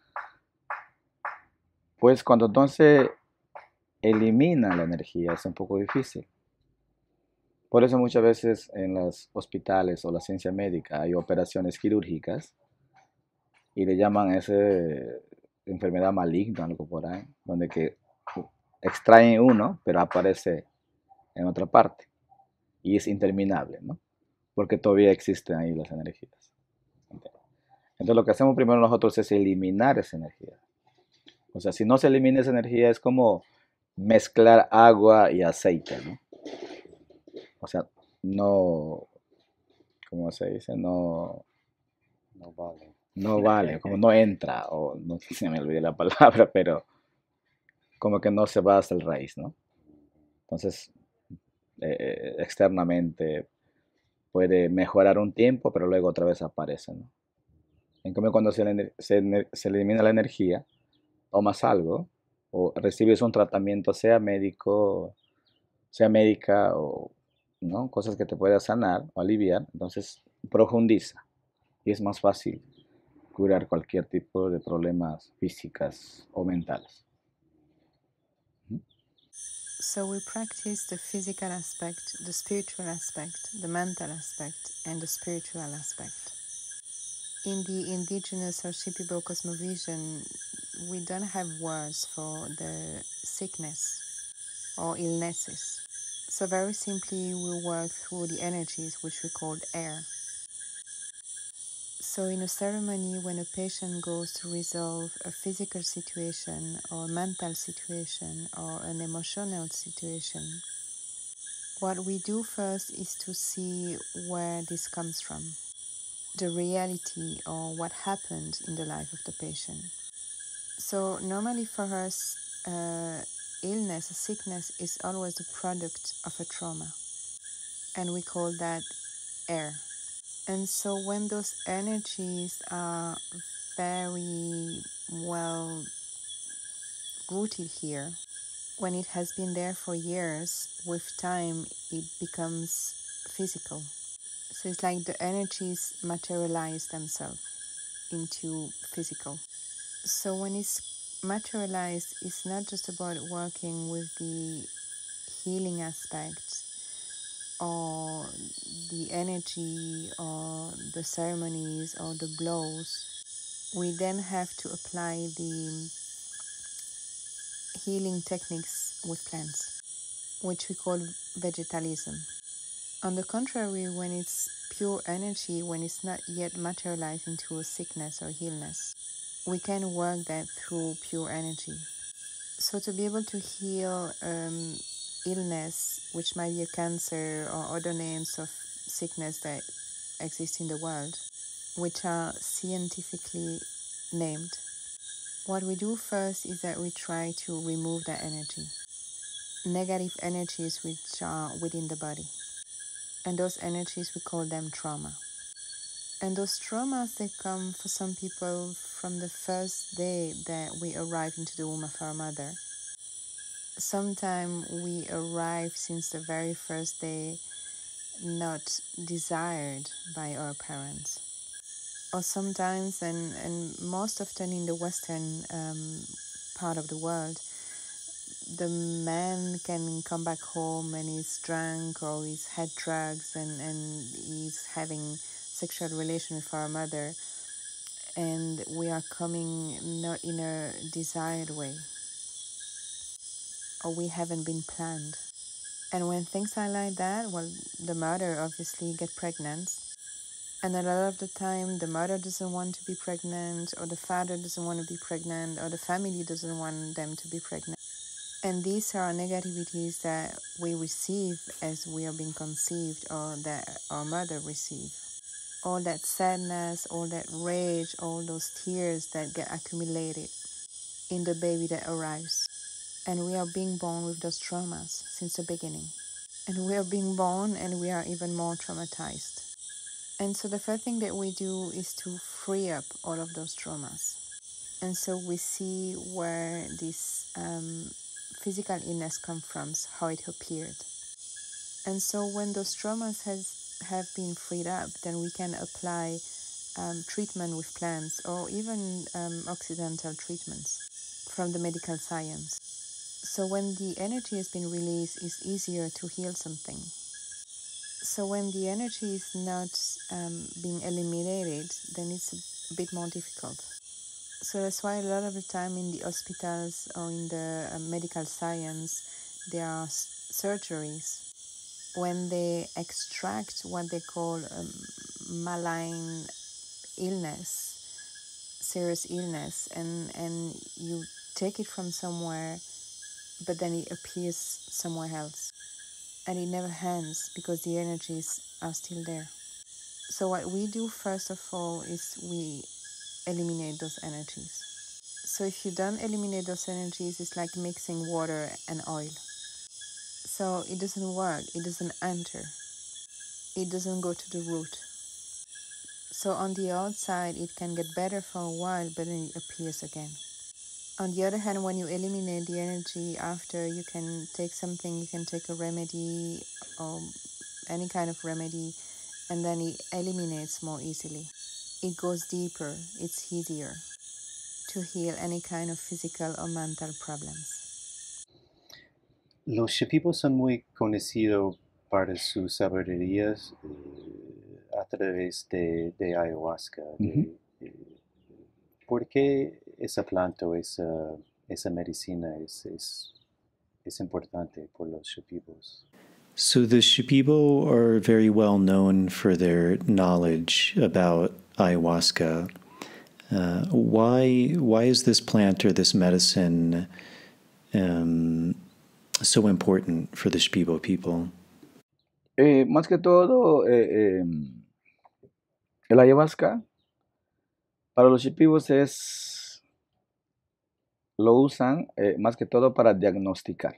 Pues cuando entonces elimina la energía es un poco difícil. Por eso muchas veces en los hospitales o la ciencia médica hay operaciones quirúrgicas y le llaman a esa enfermedad maligna, algo por ahí, donde que extraen uno, pero aparece en otra parte y es interminable, ¿no? Porque todavía existen ahí las energías. Entonces lo que hacemos primero nosotros es eliminar esa energía. O sea, si no se elimina esa energía es como mezclar agua y aceite, ¿no? O sea, no, ¿cómo se dice? No, no vale. No vale, como no entra, o no se me olvidé la palabra, pero como que no se va hasta el raíz, ¿no? Entonces, eh, externamente puede mejorar un tiempo, pero luego otra vez aparece, ¿no? En cambio, cuando se, se, se elimina la energía, tomas algo o recibes un tratamiento, sea médico, sea médica o, ¿no? Cosas que te puedan sanar o aliviar, entonces profundiza y es más fácil curar cualquier tipo de problemas físicas o mentales. So we practice the physical aspect, the spiritual aspect, the mental aspect, and the spiritual aspect. In the indigenous or Shipibo cosmovision, we don't have words for the sickness or illnesses. So very simply, we work through the energies which we call air. So in a ceremony, when a patient goes to resolve a physical situation or a mental situation or an emotional situation, what we do first is to see where this comes from, the reality or what happened in the life of the patient. So normally for us, uh, illness, a sickness is always the product of a trauma, and we call that air. And so when those energies are very well rooted here, when it has been there for years, with time it becomes physical. So it's like the energies materialize themselves into physical. So when it's materialized, it's not just about working with the healing aspect or the energy or the ceremonies or the blows. We then have to apply the healing techniques with plants, which we call vegetalism. On the contrary, when it's pure energy, when it's not yet materialized into a sickness or illness, we can work that through pure energy. So to be able to heal um, illness, which might be a cancer or other names of sickness that exist in the world, which are scientifically named, what we do first is that we try to remove that energy, negative energies which are within the body. And those energies, we call them trauma. And those traumas, they come for some people from the first day that we arrive into the womb of our mother. Sometimes we arrive since the very first day not desired by our parents. Or sometimes, and, and most often in the Western um, part of the world, the man can come back home and he's drunk or he's had drugs and, and he's having sexual relation with our mother, and we are coming not in a desired way, or we haven't been planned. And when things are like that, well, the mother obviously get pregnant, and a lot of the time the mother doesn't want to be pregnant, or the father doesn't want to be pregnant, or the family doesn't want them to be pregnant. And these are negativities that we receive as we are being conceived, or that our mother received. All that sadness, all that rage, all those tears that get accumulated in the baby that arrives. And we are being born with those traumas since the beginning. And we are being born and we are even more traumatized. And so the first thing that we do is to free up all of those traumas. And so we see where this um, physical illness comes from, how it appeared. And so when those traumas has, have been freed up, then we can apply um, treatment with plants or even um, occidental treatments from the medical science. So when the energy has been released, it's easier to heal something. So when the energy is not um, being eliminated, then it's a bit more difficult. So that's why a lot of the time in the hospitals or in the uh, medical science, there are s- surgeries when they extract what they call um, malign illness, serious illness, and, and you take it from somewhere, but then it appears somewhere else. And it never ends because the energies are still there. So what we do first of all is we eliminate those energies. So if you don't eliminate those energies, it's like mixing water and oil. So it doesn't work, it doesn't enter, it doesn't go to the root. So on the outside, it can get better for a while, but then it appears again. On the other hand, when you eliminate the energy after, you can take something, you can take a remedy or any kind of remedy, and then it eliminates more easily. It goes deeper, it's easier to heal any kind of physical or mental problems. Los Shipibos son muy conocidos para sus sabidurías eh, a través de, de ayahuasca. De, Ujú. eh, ¿Por qué esa planta o esa, esa medicina es, es, es importante por los Shipibos? So the Shipibo are very well known for their knowledge about ayahuasca. Uh, why why is this plant or this medicine um, so important for the Shipibo people? Eh, más que todo, eh, eh, el ayahuasca para los shipibos es, lo usan eh, más que todo para diagnosticar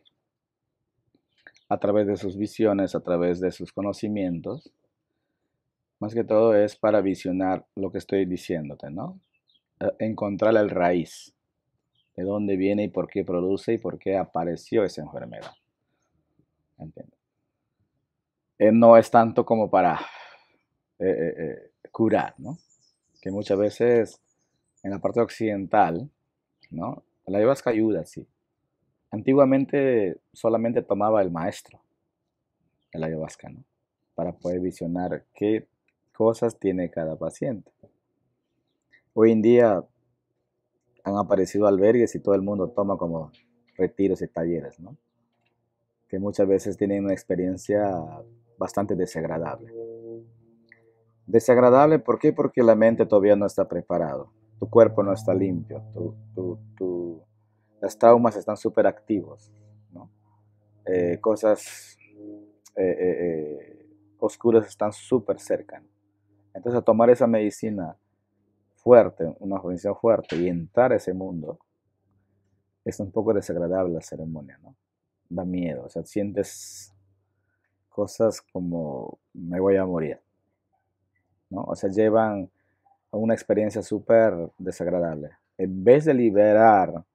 a través de sus visiones, a través de sus conocimientos. Más que todo es para visionar lo que estoy diciéndote, ¿no? Eh, encontrar el raíz, de dónde viene y por qué produce y por qué apareció esa enfermedad. ¿Entiendes? Eh, no es tanto como para eh, eh, eh, curar, ¿no? Que muchas veces en la parte occidental, ¿no? La ayahuasca ayuda, sí. Antiguamente solamente tomaba el maestro el ayahuasca, ¿no? Para poder visionar qué cosas tiene cada paciente. Hoy en día han aparecido albergues y todo el mundo toma como retiros y talleres, ¿no? Que muchas veces tienen una experiencia bastante desagradable. Desagradable, ¿por qué? Porque la mente todavía no está preparado. Tu cuerpo no está limpio. Tu, tu, tu, los traumas están súper activos, ¿no? Eh, cosas eh, eh, eh, oscuras están súper cerca. Entonces, tomar esa medicina fuerte, una medicina fuerte y entrar a ese mundo, es un poco desagradable la ceremonia, ¿no? Da miedo, o sea, sientes cosas como me voy a morir, ¿no? O sea, llevan a una experiencia súper desagradable. En vez de liberar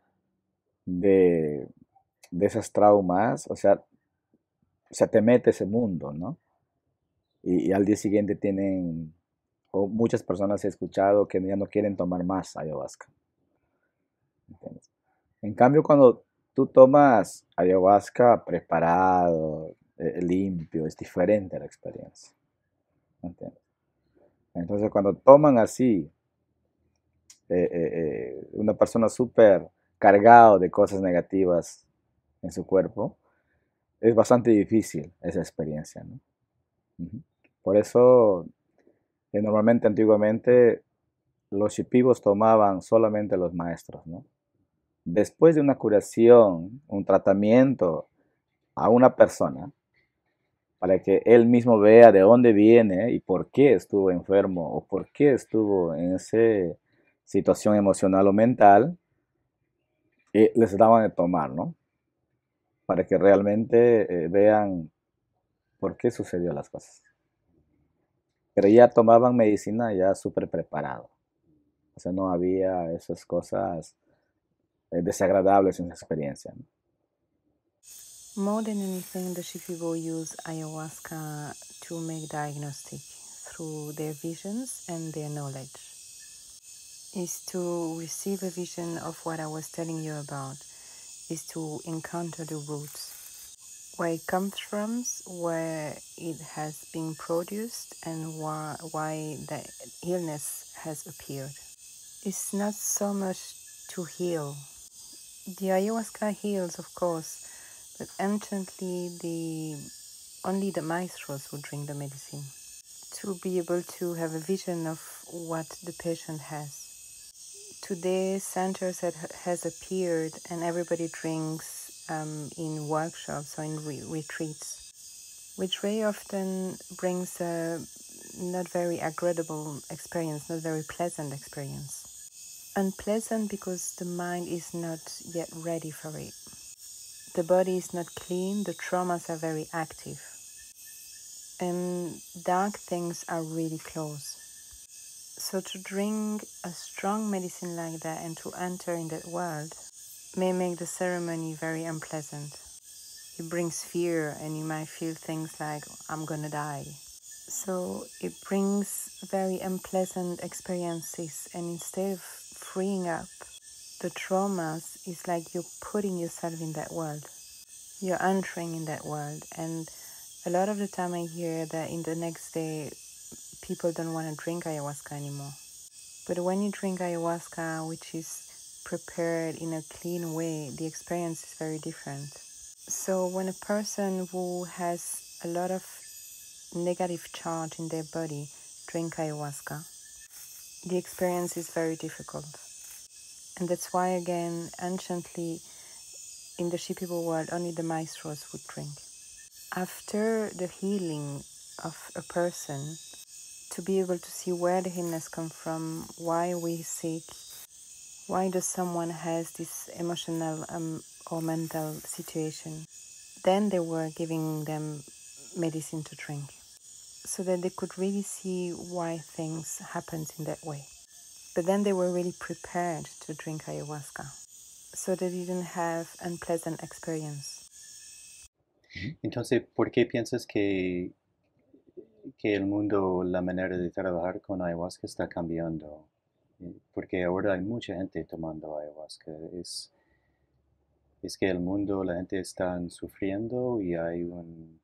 de, de esos traumas, o sea, o sea, te mete ese mundo, ¿no? Y, y al día siguiente tienen, o muchas personas he escuchado que ya no quieren tomar más ayahuasca. ¿Entiendes? En cambio, cuando tú tomas ayahuasca preparado, eh, limpio, es diferente la experiencia. ¿Entiendes? Entonces, cuando toman así, eh, eh, eh, una persona súper cargado de cosas negativas en su cuerpo, es bastante difícil esa experiencia, ¿no? Uh-huh. Por eso, eh, normalmente, antiguamente, los shipibos tomaban solamente los maestros, ¿no? Después de una curación, un tratamiento a una persona, para que él mismo vea de dónde viene y por qué estuvo enfermo o por qué estuvo en esa situación emocional o mental, y les daban de tomar, ¿no? Para que realmente eh, vean por qué sucedió las cosas. Pero ya tomaban medicina ya súper preparado. O sea, no había esas cosas eh, desagradables en esa experiencia, ¿no? More than anything, the Shipibo use ayahuasca to make diagnostic through their visions and their knowledge. Is to receive a vision of what I was telling you about, is to encounter the roots, where it comes from, where it has been produced, and why, why the illness has appeared. It's not so much to heal. The ayahuasca heals, of course, but anciently the only the maestros would drink the medicine to be able to have a vision of what the patient has. Today, centers that has appeared and everybody drinks um, in workshops or in re- retreats, which very often brings a not very agreeable experience, not very pleasant experience. Unpleasant because the mind is not yet ready for it. The body is not clean, the traumas are very active, and dark things are really close. So to drink a strong medicine like that and to enter in that world may make the ceremony very unpleasant. It brings fear and you might feel things like, I'm gonna die. So it brings very unpleasant experiences, and instead of freeing up the traumas, it's like you're putting yourself in that world. You're entering in that world. And a lot of the time I hear that in the next day people don't want to drink ayahuasca anymore. But when you drink ayahuasca, which is prepared in a clean way, the experience is very different. So when a person who has a lot of negative charge in their body drink ayahuasca, the experience is very difficult. And that's why, again, anciently, in the Shipibo world, only the maestros would drink. After the healing of a person, to be able to see where the illness comes from, why we're sick, why does someone has this emotional um, or mental situation, then they were giving them medicine to drink, so that they could really see why things happened in that way. But then they were really prepared to drink ayahuasca, so they didn't have unpleasant experience. Entonces, ¿por qué piensas que, que el mundo, la manera de trabajar con ayahuasca está cambiando? Porque ahora hay mucha gente tomando ayahuasca. Es, es que el mundo, la gente está sufriendo y hay un,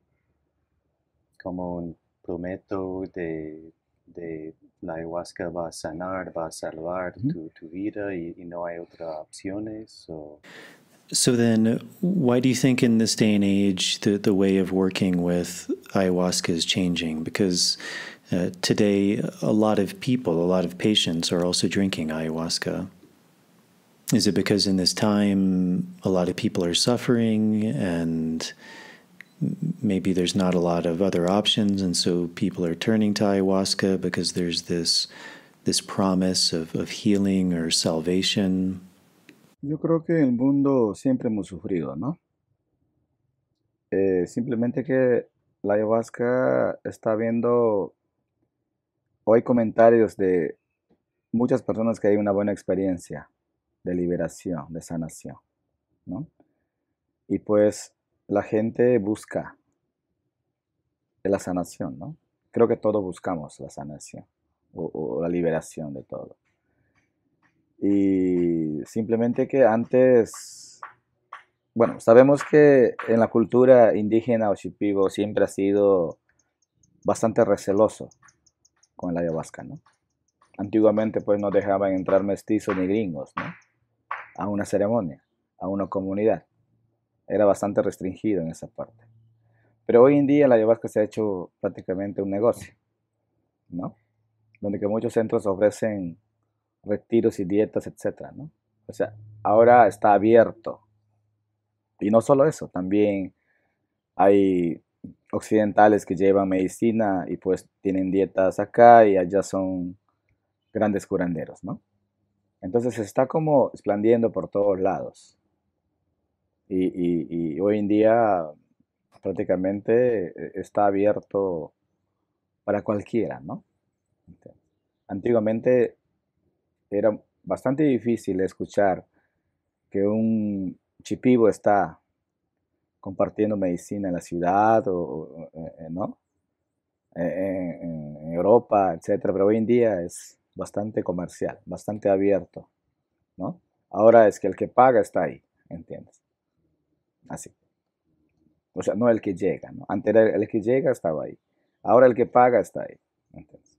como un prometo de, de la ayahuasca va a sanar, va a salvar Mm-hmm. tu, tu vida y, y no hay otras opciones. O... So then, why do you think in this day and age the, the way of working with ayahuasca is changing? Because uh, today, a lot of people, a lot of patients are also drinking ayahuasca. Is it because in this time a lot of people are suffering and maybe there's not a lot of other options, and so people are turning to ayahuasca because there's this this promise of, of healing or salvation? Yo creo que el mundo siempre hemos sufrido, ¿no? Eh, simplemente que la ayahuasca está viendo, o hay comentarios de muchas personas que hay una buena experiencia de liberación, de sanación, ¿no? Y pues la gente busca la sanación, ¿no? Creo que todos buscamos la sanación o, o la liberación de todo. Y simplemente que antes, bueno, sabemos que en la cultura indígena o Shipibo siempre ha sido bastante receloso con la ayahuasca, ¿no? Antiguamente pues no dejaban entrar mestizos ni gringos, ¿no? A una ceremonia, a una comunidad. Era bastante restringido en esa parte. Pero hoy en día la ayahuasca se ha hecho prácticamente un negocio, ¿no? Donde que muchos centros ofrecen retiros y dietas, etcétera, ¿no? O sea, ahora está abierto. Y no solo eso, también hay occidentales que llevan medicina y pues tienen dietas acá y allá son grandes curanderos, ¿no? Entonces se está como expandiendo por todos lados. Y, y- y hoy en día prácticamente eh, está abierto para cualquiera, ¿no? Antiguamente era bastante difícil escuchar que un chipivo está compartiendo medicina en la ciudad o, o, eh, ¿no? Eh, en, en Europa, etcétera, pero hoy en día es bastante comercial, bastante abierto, ¿no? Ahora es que el que paga está ahí, ¿entiendes? Así. O sea, no el que llega, ¿no? Antes era el que llega estaba ahí. Ahora el que paga está ahí, ¿entiendes?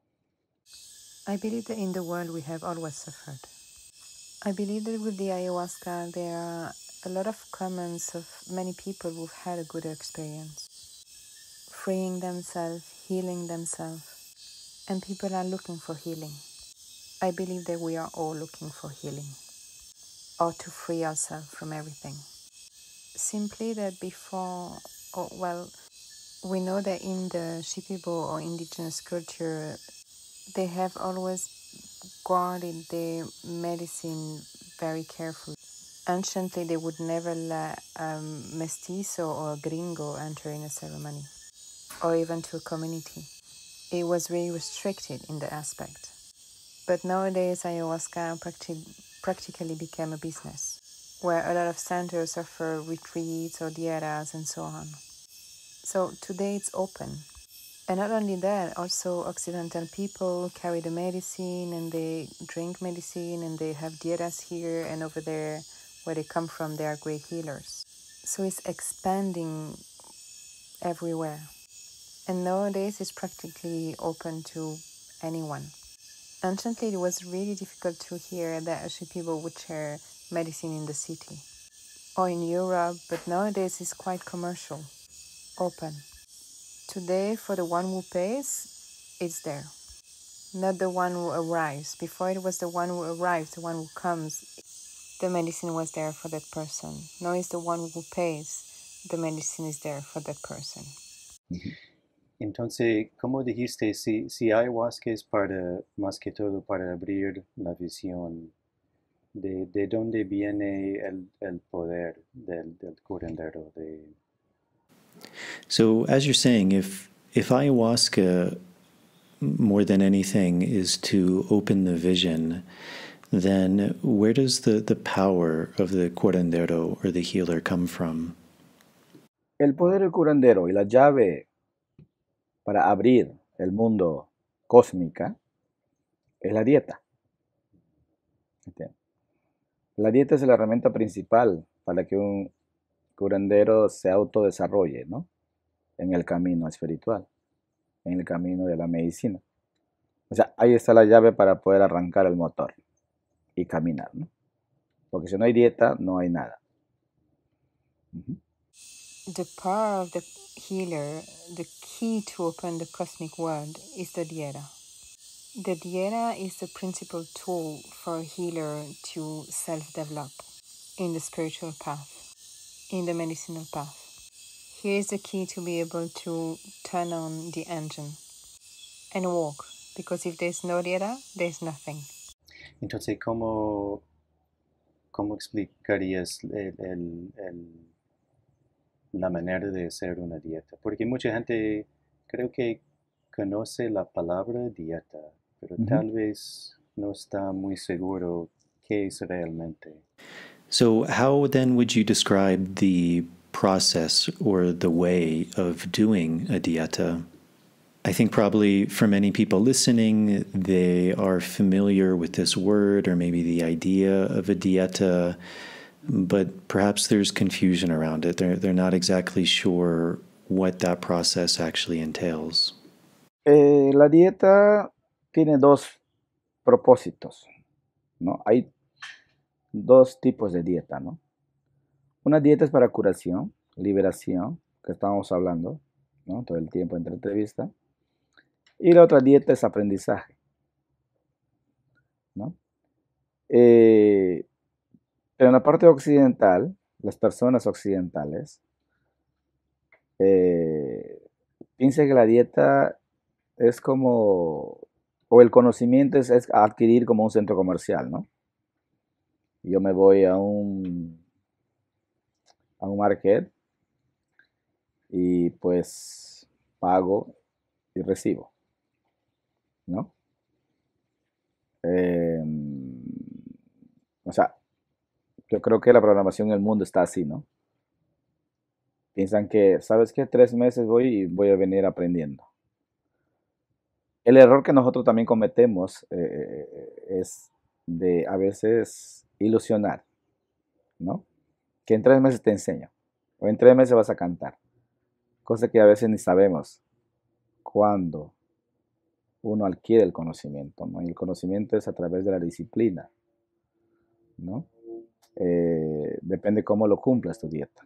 I believe that in the world we have always suffered. I believe that with the ayahuasca there are a lot of comments of many people who've had a good experience, freeing themselves, healing themselves, and people are looking for healing. I believe that we are all looking for healing, or to free ourselves from everything. Simply that before, or well, we know that in the Shipibo or indigenous culture, they have always guarded their medicine very carefully. Anciently, they would never let a mestizo or a gringo enter in a ceremony, or even to a community. It was really restricted in the aspect. But nowadays, ayahuasca practi- practically became a business, where a lot of centers offer retreats or dietas and so on. So today it's open. And not only that, also Occidental people carry the medicine and they drink medicine and they have dietas here and over there where they come from, they are great healers. So it's expanding everywhere. And nowadays it's practically open to anyone. Anciently, it was really difficult to hear that Ashi people would share medicine in the city or in Europe, but nowadays it's quite commercial, open. Today, for the one who pays, it's there. Not the one who arrives. Before it was the one who arrives, the one who comes. The medicine was there for that person. Now it's the one who pays. The medicine is there for that person. Entonces, como dijiste, si, si ayahuasca es para, más que todo para abrir la visión, ¿de, de dónde viene el, el poder del, del curandero? De... So, as you're saying, if if ayahuasca more than anything is to open the vision, then where does the, the power of the curandero or the healer come from? El poder del curandero y la llave para abrir el mundo cósmica es la dieta. ¿Entiendes? La dieta es la herramienta principal para que un curandero se autodesarrolle, ¿no? En el camino espiritual, en el camino de la medicina. O sea, ahí está la llave para poder arrancar el motor y caminar, ¿no? Porque si no hay dieta, no hay nada. Uh-huh. The power of the healer, the key to open the cosmic world, is the dieta. The dieta is the principal tool for a healer to self-develop in the spiritual path, in the medicinal path. Here is the key to be able to turn on the engine and walk, because if there's no dieta, there's nothing. Entonces, ¿cómo, cómo explicarías el, el, el, la manera de hacer una dieta? Porque mucha gente creo que conoce la palabra dieta, pero uh-huh. tal vez no está muy seguro qué es realmente. So how then would you describe the process or the way of doing a dieta? I think probably for many people listening, they are familiar with this word or maybe the idea of a dieta, but perhaps there's confusion around it. They're, they're not exactly sure what that process actually entails. Eh, la dieta tiene dos propósitos, ¿no? Hay dos tipos de dieta, ¿no? Una dieta es para curación, liberación, que estábamos hablando, ¿no? Todo el tiempo entre entrevistas. Y la otra dieta es aprendizaje, ¿no? Eh, pero en la parte occidental, las personas occidentales eh, piensan que la dieta es como o el conocimiento es, es adquirir como un centro comercial, ¿no? Yo me voy a un, a un market y pues pago y recibo, ¿no? Eh, o sea, yo creo que la programación en el mundo está así, ¿no? Piensan que, ¿sabes qué? Tres meses voy y voy a venir aprendiendo. El error que nosotros también cometemos eh, es de a veces ilusionar, ¿no? Que en tres meses te enseño, o en tres meses vas a cantar, cosa que a veces ni sabemos cuándo uno adquiere el conocimiento, ¿no? Y el conocimiento es a través de la disciplina, ¿no? Eh, depende cómo lo cumplas tu dieta.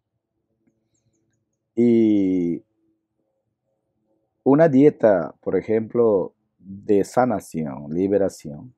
Y una dieta, por ejemplo, de sanación, liberación,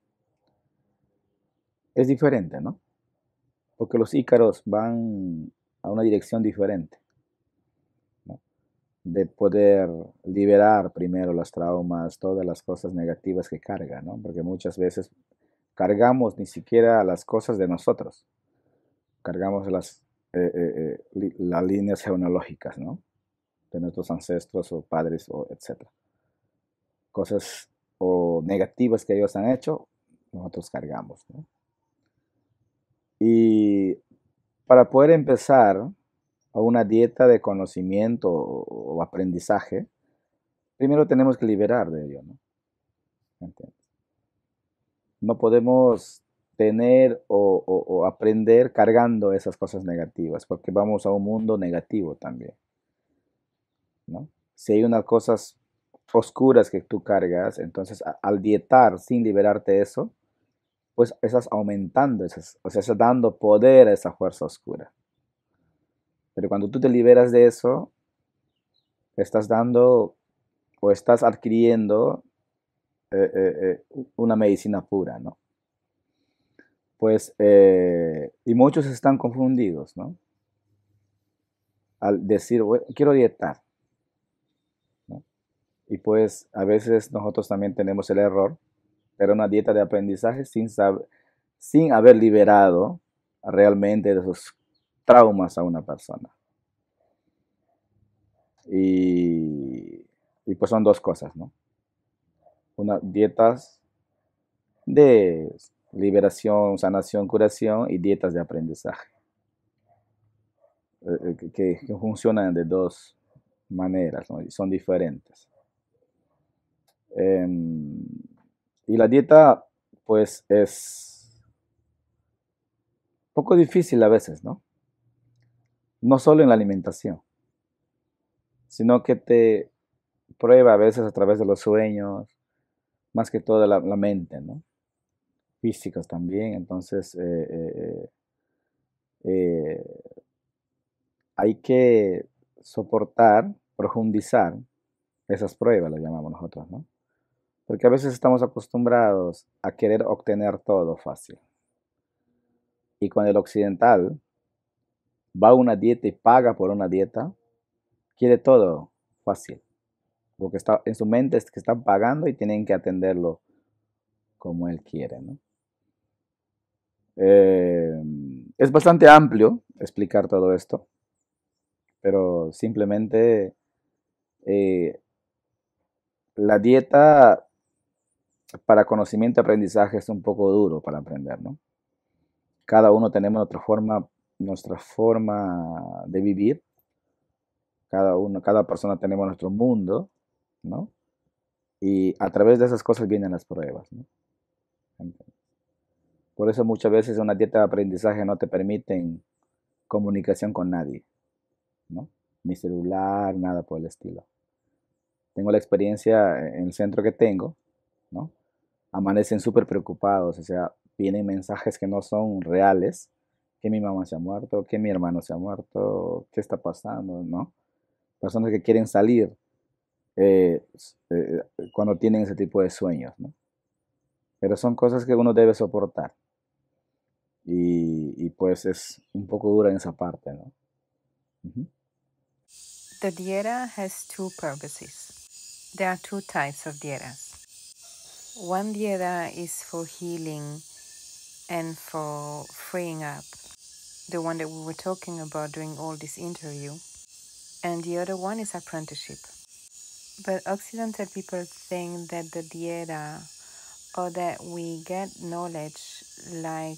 es diferente, ¿no? Porque los ícaros van a una dirección diferente, ¿no? De poder liberar primero los traumas, todas las cosas negativas que cargan, ¿no? Porque muchas veces cargamos ni siquiera las cosas de nosotros, cargamos las, eh, eh, eh, las líneas genealógicas, ¿no? De nuestros ancestros o padres, o etcétera. Cosas o negativas que ellos han hecho, nosotros cargamos, ¿no? Y para poder empezar a una dieta de conocimiento o, o aprendizaje, primero tenemos que liberar de ello, ¿no? ¿Entiendes? No podemos tener o, o, o aprender cargando esas cosas negativas, porque vamos a un mundo negativo también, ¿no? Si hay unas cosas oscuras que tú cargas, entonces a, al dietar sin liberarte de eso, pues estás aumentando, esas, o sea, estás dando poder a esa fuerza oscura. Pero cuando tú te liberas de eso, estás dando o estás adquiriendo eh, eh, eh, una medicina pura, ¿no? Pues, eh, y muchos están confundidos, ¿no? Al decir, "Bueno, quiero dietar", ¿no? Y pues a veces nosotros también tenemos el error, pero una dieta de aprendizaje sin, saber, sin haber liberado realmente de esos traumas a una persona. Y, y pues son dos cosas, ¿no? Una dietas de liberación, sanación, curación y dietas de aprendizaje, eh, que, que funcionan de dos maneras, ¿no? Y son diferentes. Eh, y la dieta, pues, es poco difícil a veces, ¿no? No solo en la alimentación, sino que te prueba a veces a través de los sueños, más que todo la, la mente, ¿no? Físicas también, entonces eh, eh, eh, hay que soportar, profundizar esas pruebas, las llamamos nosotros, ¿no? Porque a veces estamos acostumbrados a querer obtener todo fácil. Y cuando el occidental va a una dieta y paga por una dieta, quiere todo fácil. Porque está, en su mente es que están pagando y tienen que atenderlo como él quiere, ¿no? Eh, es bastante amplio explicar todo esto, pero simplemente eh, la dieta para conocimiento y aprendizaje es un poco duro para aprender, ¿no? Cada uno tenemos nuestra forma, nuestra forma de vivir, cada uno, cada persona tenemos nuestro mundo, ¿no? Y a través de esas cosas vienen las pruebas, ¿no? Por eso muchas veces una dieta de aprendizaje no te permiten comunicación con nadie, ¿no? Ni celular, nada por el estilo. Tengo la experiencia en el centro que tengo, ¿no? Amanecen súper preocupados, o sea, vienen mensajes que no son reales, que mi mamá se ha muerto, que mi hermano se ha muerto, qué está pasando, ¿no? Personas que quieren salir eh, eh, cuando tienen ese tipo de sueños, ¿no? Pero son cosas que uno debe soportar. Y, y pues es un poco dura en esa parte, ¿no? Uh-huh. The dieta has two purposes. There are two types of dietas. One dieta is for healing and for freeing up, the one that we were talking about during all this interview, and the other one is apprenticeship. But Occidental people think that the dieta, or that we get knowledge like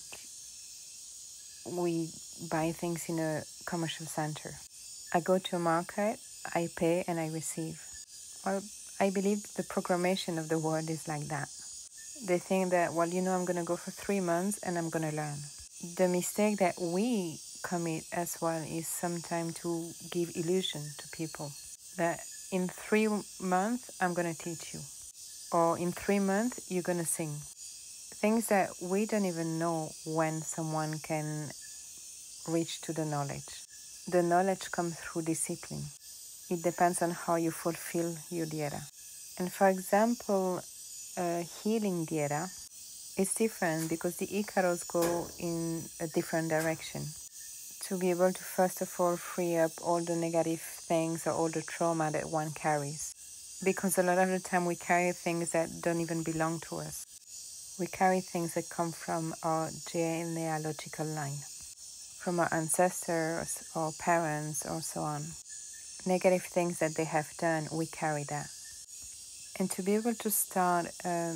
we buy things in a commercial center. I go to a market, I pay, and I receive. Well, I believe the programmation of the world is like that. They think that, well, you know, I'm going to go for three months and I'm going to learn. The mistake that we commit as well is sometimes to give illusion to people that in three months I'm going to teach you, or in three months you're going to sing. Things that we don't even know when someone can reach to the knowledge. The knowledge comes through discipline. It depends on how you fulfill your dieta. And for example, a healing dieta is different because the Icaros go in a different direction. To be able to first of all free up all the negative things or all the trauma that one carries. Because a lot of the time we carry things that don't even belong to us. We carry things that come from our genealogical line, from our ancestors or parents or so on. Negative things that they have done, we carry that. And to be able to start a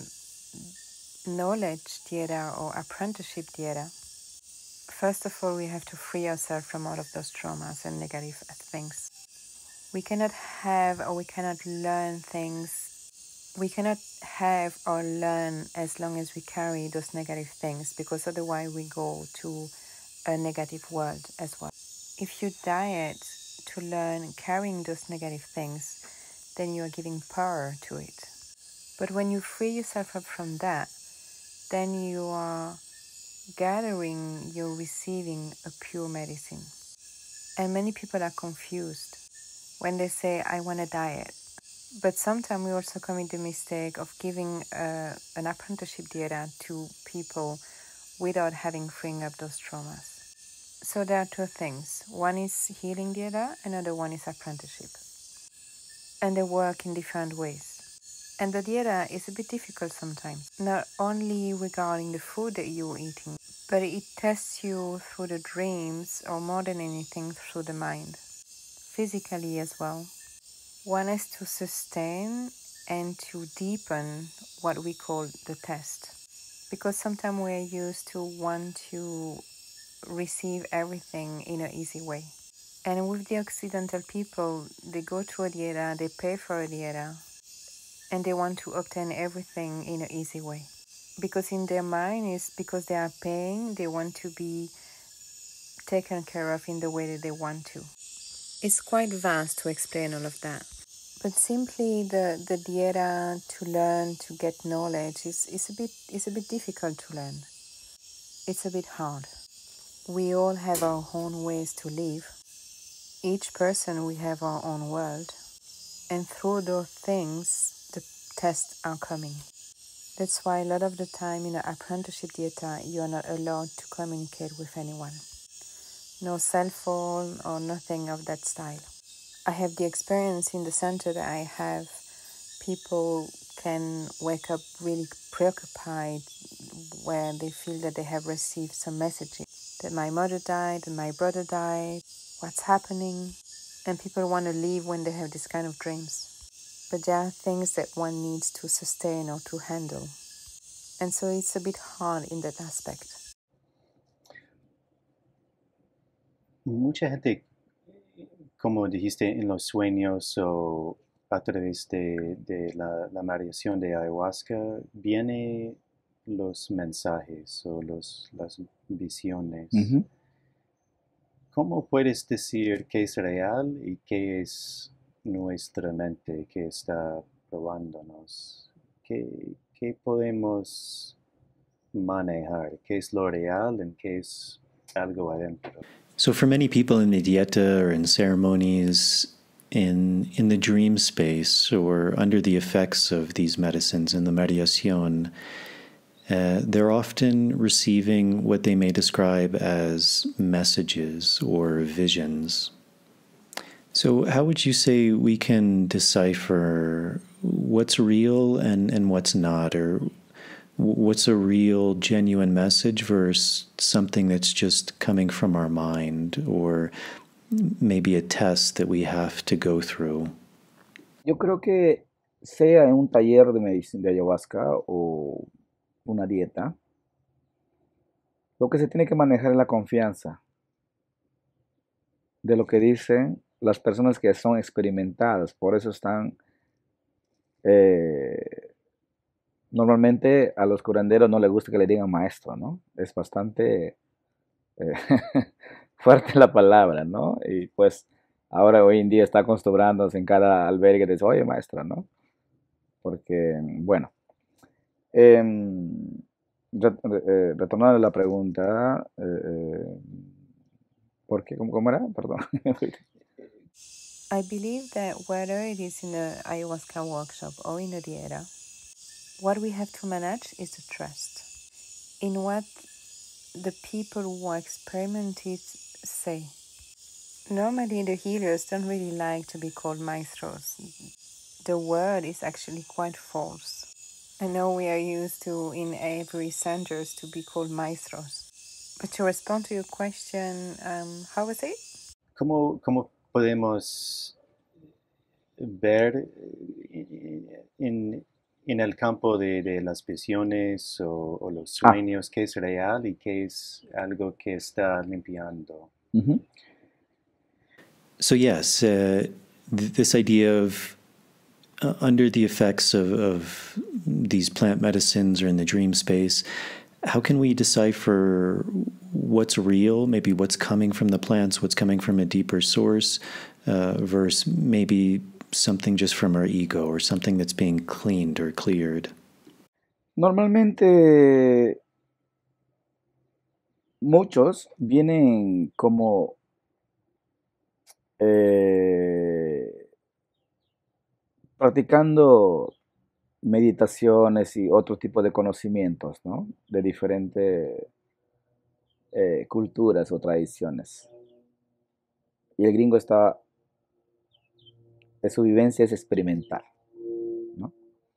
knowledge dieta or apprenticeship dieta, first of all, we have to free ourselves from all of those traumas and negative things. We cannot have or we cannot learn things. We cannot have or learn as long as we carry those negative things, because otherwise we go to a negative world as well. If you diet to learn carrying those negative things, then you are giving power to it. But when you free yourself up from that, then you are gathering, you're receiving a pure medicine. And many people are confused when they say, I want to diet. But sometimes we also commit the mistake of giving uh, an apprenticeship dieta to people without having freeing up those traumas. So there are two things. One is healing dieta, another one is apprenticeship. And they work in different ways. And the dieta is a bit difficult sometimes, not only regarding the food that you're eating, but it tests you through the dreams, or more than anything through the mind, physically as well. One is to sustain and to deepen what we call the test. Because sometimes we're used to want to receive everything in an easy way. And with the Occidental people, they go to a dieta, they pay for a dieta, and they want to obtain everything in an easy way. Because in their mind, is because they are paying, they want to be taken care of in the way that they want to. It's quite vast to explain all of that. But simply the, the dieta to learn, to get knowledge, is, is, a bit, is a bit difficult to learn. It's a bit hard. We all have our own ways to live. Each person, we have our own world. And through those things, the tests are coming. That's why a lot of the time in an apprenticeship dieta, you are not allowed to communicate with anyone. No cell phone or nothing of that style. I have the experience in the center that I have. People can wake up really preoccupied where they feel that they have received some messages. That my mother died and my brother died. What's happening? And people want to leave when they have this kind of dreams. But there are things that one needs to sustain or to handle. And so it's a bit hard in that aspect. Mucha gente, como dijiste, en los sueños o a través de, de la, la meditación de ayahuasca, vienen los mensajes o los, las visiones. Mm-hmm. ¿Cómo puedes decir qué es real y qué es nuestra mente que está probándonos? ¿Qué, qué podemos manejar? ¿Qué es lo real y qué es algo adentro? So for many people in the dieta or in ceremonies, in in the dream space or under the effects of these medicines in the meditación, uh, they're often receiving what they may describe as messages or visions. So how would you say we can decipher what's real and, and what's not, or what's a real, genuine message versus something that's just coming from our mind or maybe a test that we have to go through? Yo creo que sea en un taller de medicina de ayahuasca o una dieta, lo que se tiene que manejar es la confianza de lo que dicen las personas que son experimentadas. Por eso están, eh, normalmente a los curanderos no les gusta que le digan maestro, ¿no? Es bastante eh, fuerte la palabra, ¿no? Y pues ahora hoy en día está acostumbrándose en cada albergue de decir, oye maestro, ¿no? Porque, bueno, em, re- eh, retornando a la pregunta, eh, eh, ¿por qué? ¿Cómo, cómo era? Perdón. I believe that whether it is in a ayahuasca workshop or in a dieta, what we have to manage is the trust in what the people who are experimented say. Normally, the healers don't really like to be called maestros. The word is actually quite false. I know we are used to, in every centers, to be called maestros. But to respond to your question, um, how was it? ¿Cómo, cómo podemos ver eh, en, en el campo de, de las visiones o, o los Ah, sueños qué es real y qué es algo que está limpiando? ujú. So, yes, uh, th- this idea of uh, under the effects of, of these plant medicines or in the dream space, how can we decipher what's real, maybe what's coming from the plants, what's coming from a deeper source, uh, versus maybe something just from our ego or something that's being cleaned or cleared? Normalmente muchos vienen como eh, practicando meditaciones y otro tipo de conocimientos, ¿no? De diferentes eh, culturas o tradiciones. Y el gringo está, de su vivencia es experimental, ¿no?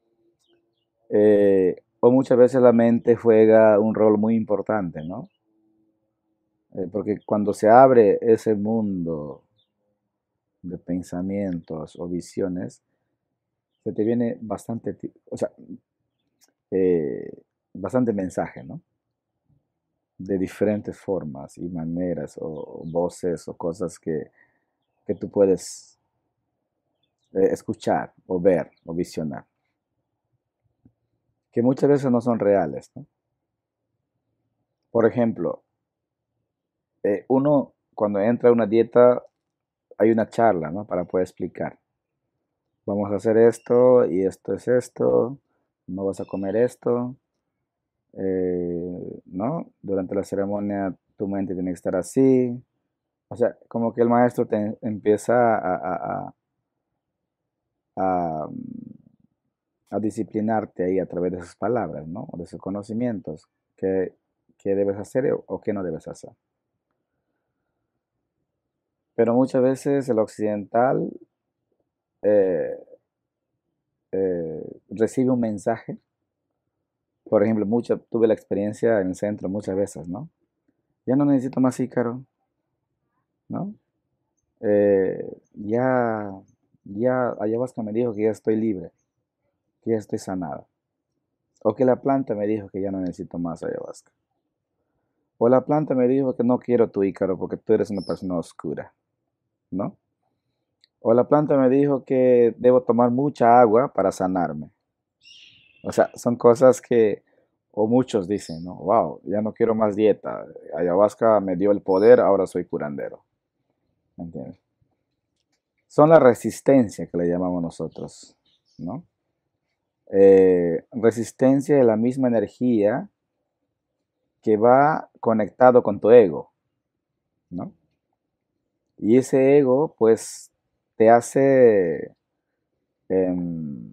Eh, o muchas veces la mente juega un rol muy importante, ¿no? Eh, porque cuando se abre ese mundo de pensamientos o visiones, se te viene bastante, ti- o sea, eh, bastante mensaje, ¿no? De diferentes formas y maneras o, o voces o cosas que, que tú puedes eh, escuchar o ver o visionar, que muchas veces no son reales, ¿no? Por ejemplo, eh, uno cuando entra a una dieta hay una charla, ¿no? Para poder explicar. Vamos a hacer esto y esto es esto, no vas a comer esto, eh, ¿no? Durante la ceremonia tu mente tiene que estar así. O sea, como que el maestro te empieza a, a- a- a, mm, a disciplinarte ahí a través de sus palabras, ¿no? O de sus conocimientos, qué, qué debes hacer o, o qué no debes hacer. Pero muchas veces el occidental eh, eh, recibe un mensaje. Por ejemplo, mucho, tuve la experiencia en el centro muchas veces, ¿no? Ya no necesito más Ícaro, ¿no? Eh, ya, ya ayahuasca me dijo que ya estoy libre, que ya estoy sanada. O que la planta me dijo que ya no necesito más ayahuasca. O la planta me dijo que no quiero tu Ícaro porque tú eres una persona oscura, ¿no? O la planta me dijo que debo tomar mucha agua para sanarme. O sea, son cosas que, o muchos dicen, ¿no? Wow, ya no quiero más dieta. Ayahuasca me dio el poder, ahora soy curandero. ¿Entiendes? Son la resistencia que le llamamos nosotros, ¿no? Eh, resistencia de la misma energía que va conectado con tu ego, ¿no? Y ese ego, pues, te hace em,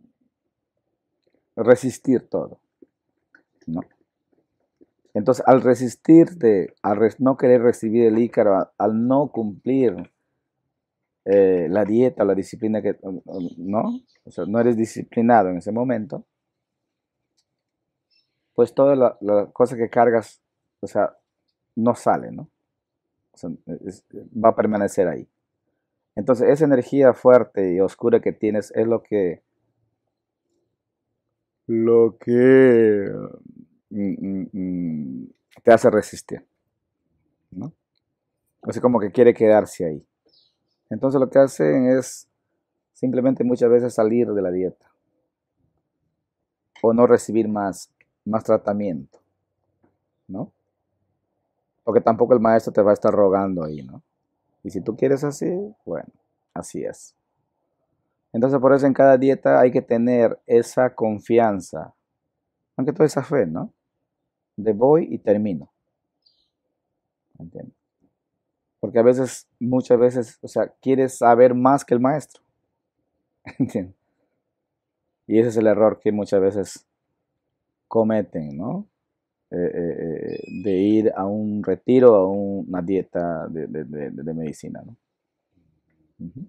resistir todo, ¿no? Entonces, al resistirte, al res- no querer recibir el Ícaro, a- al no cumplir eh, la dieta o la disciplina que, ¿no? O sea, no eres disciplinado en ese momento, pues toda la, la cosa que cargas, o sea, no sale, ¿no? O sea, es- va a permanecer ahí. Entonces, esa energía fuerte y oscura que tienes es lo que, lo que mm, mm, mm, te hace resistir, ¿no? Así como que quiere quedarse ahí. Entonces, lo que hacen es simplemente muchas veces salir de la dieta o no recibir más, más tratamiento, ¿no? Porque tampoco el maestro te va a estar rogando ahí, ¿no? Y si tú quieres así, bueno, así es. Entonces, por eso en cada dieta hay que tener esa confianza, aunque toda esa fe, ¿no? De voy y termino, ¿entiendes? Porque a veces, muchas veces, o sea, quieres saber más que el maestro, ¿entiendes? Y ese es el error que muchas veces cometen, ¿no? Eh, eh, eh, de ir a un retiro, a un- una dieta de, de- de- de medicina, ¿no? Ujú.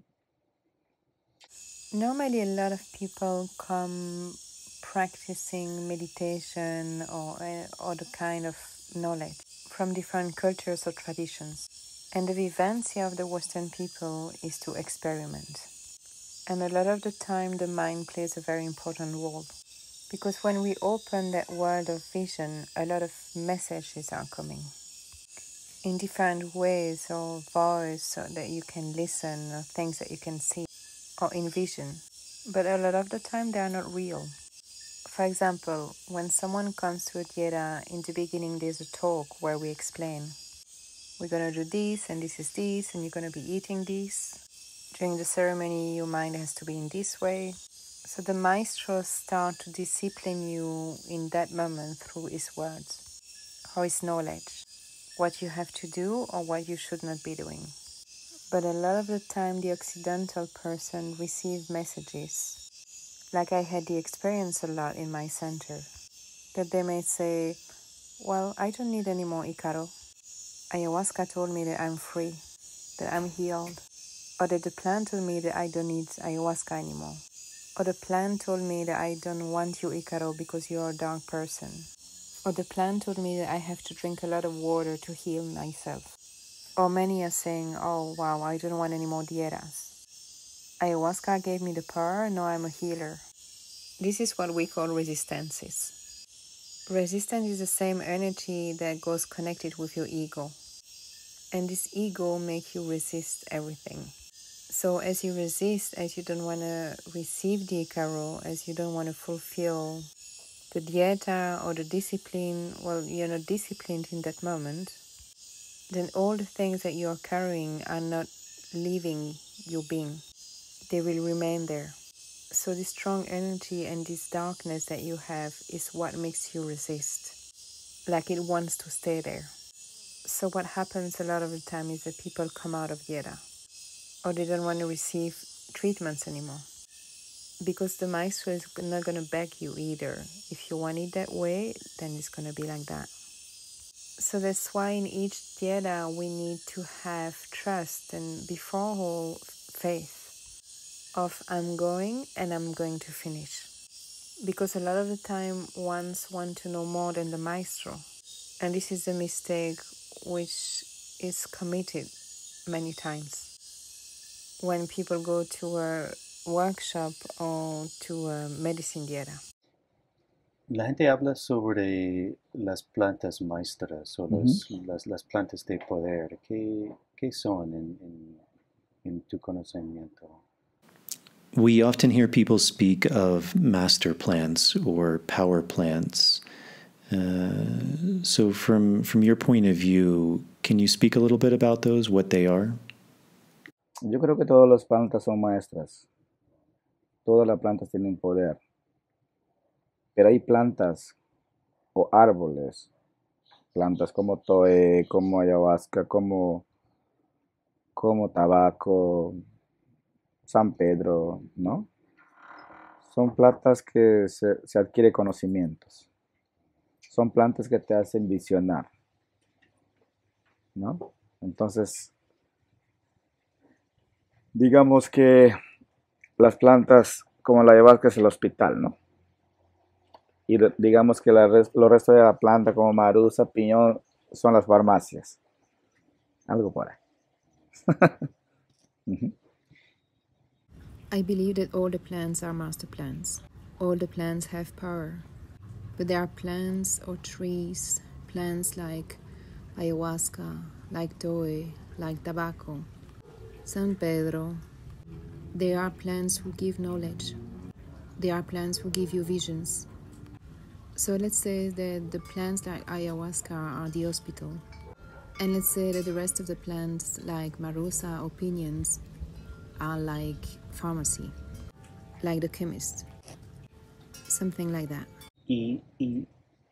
Normally, a lot of people come practicing meditation or uh, other kind of knowledge from different cultures or traditions. And the vivencia of the Western people is to experiment. And a lot of the time, the mind plays a very important role. Because when we open that world of vision, a lot of messages are coming in different ways, or voice so that you can listen, or things that you can see or envision. But a lot of the time, they are not real. For example, when someone comes to a dieta, in the beginning there's a talk where we explain, we're going to do this, and this is this, and you're going to be eating this. During the ceremony, your mind has to be in this way. So the maestros start to discipline you in that moment through his words, or his knowledge, what you have to do or what you should not be doing. But a lot of the time, the Occidental person receives messages. Like I had the experience a lot in my center, that they may say, well, I don't need any more Icaro. Ayahuasca told me that I'm free, that I'm healed. Or that the plant told me that I don't need ayahuasca anymore. Or the plant told me that I don't want you, Icaro, because you're a dark person. Or the plant told me that I have to drink a lot of water to heal myself. Or many are saying, oh wow, I don't want any more dietas. Ayahuasca gave me the power, now I'm a healer. This is what we call resistances. Resistance is the same energy that goes connected with your ego. And this ego makes you resist everything. So as you resist, as you don't want to receive the Icaro, as you don't want to fulfill the dieta or the discipline, well, you're not disciplined in that moment, then all the things that you're carrying are not leaving your being. They will remain there. So this strong energy and this darkness that you have is what makes you resist, like it wants to stay there. So what happens a lot of the time is that people come out of dieta, or they don't want to receive treatments anymore. Because the maestro is not going to beg you either. If you want it that way, then it's going to be like that. So that's why in each dieta we need to have trust and before all faith of I'm going and I'm going to finish. Because a lot of the time ones want to know more than the maestro. And this is a mistake which is committed many times. When people go to a workshop or to a medicine dieta. La gente habla sobre las plantas maestras o Ujú. los- las, las plantas de poder. ¿Qué, qué son en, en- en tu conocimiento? We often hear people speak of master plants or power plants. Uh, so, from from your point of view, can you speak a little bit about those? What they are? Yo creo que todas las plantas son maestras. Todas las plantas tienen poder. Pero hay plantas o árboles, plantas como toé, como ayahuasca, como, como tabaco, San Pedro, ¿no? Son plantas que se, se adquiere conocimientos. Son plantas que te hacen visionar, ¿no? Entonces, digamos que las plantas como la ayahuasca es el hospital, ¿no? y re- digamos que la res- los restos de la planta como maruza, piñón, son las farmacias. Algo por ahí. Ujú. I believe that all the plants are master plants. All the plants have power. But there are plants or trees, plants like ayahuasca, like Doe, like tobacco, San Pedro. There are plants who give knowledge. There are plants who give you visions. So let's say that the plants like ayahuasca are the hospital. And let's say that the rest of the plants like marusa or pinions are like pharmacy, like the chemist. Something like that. ¿Y, y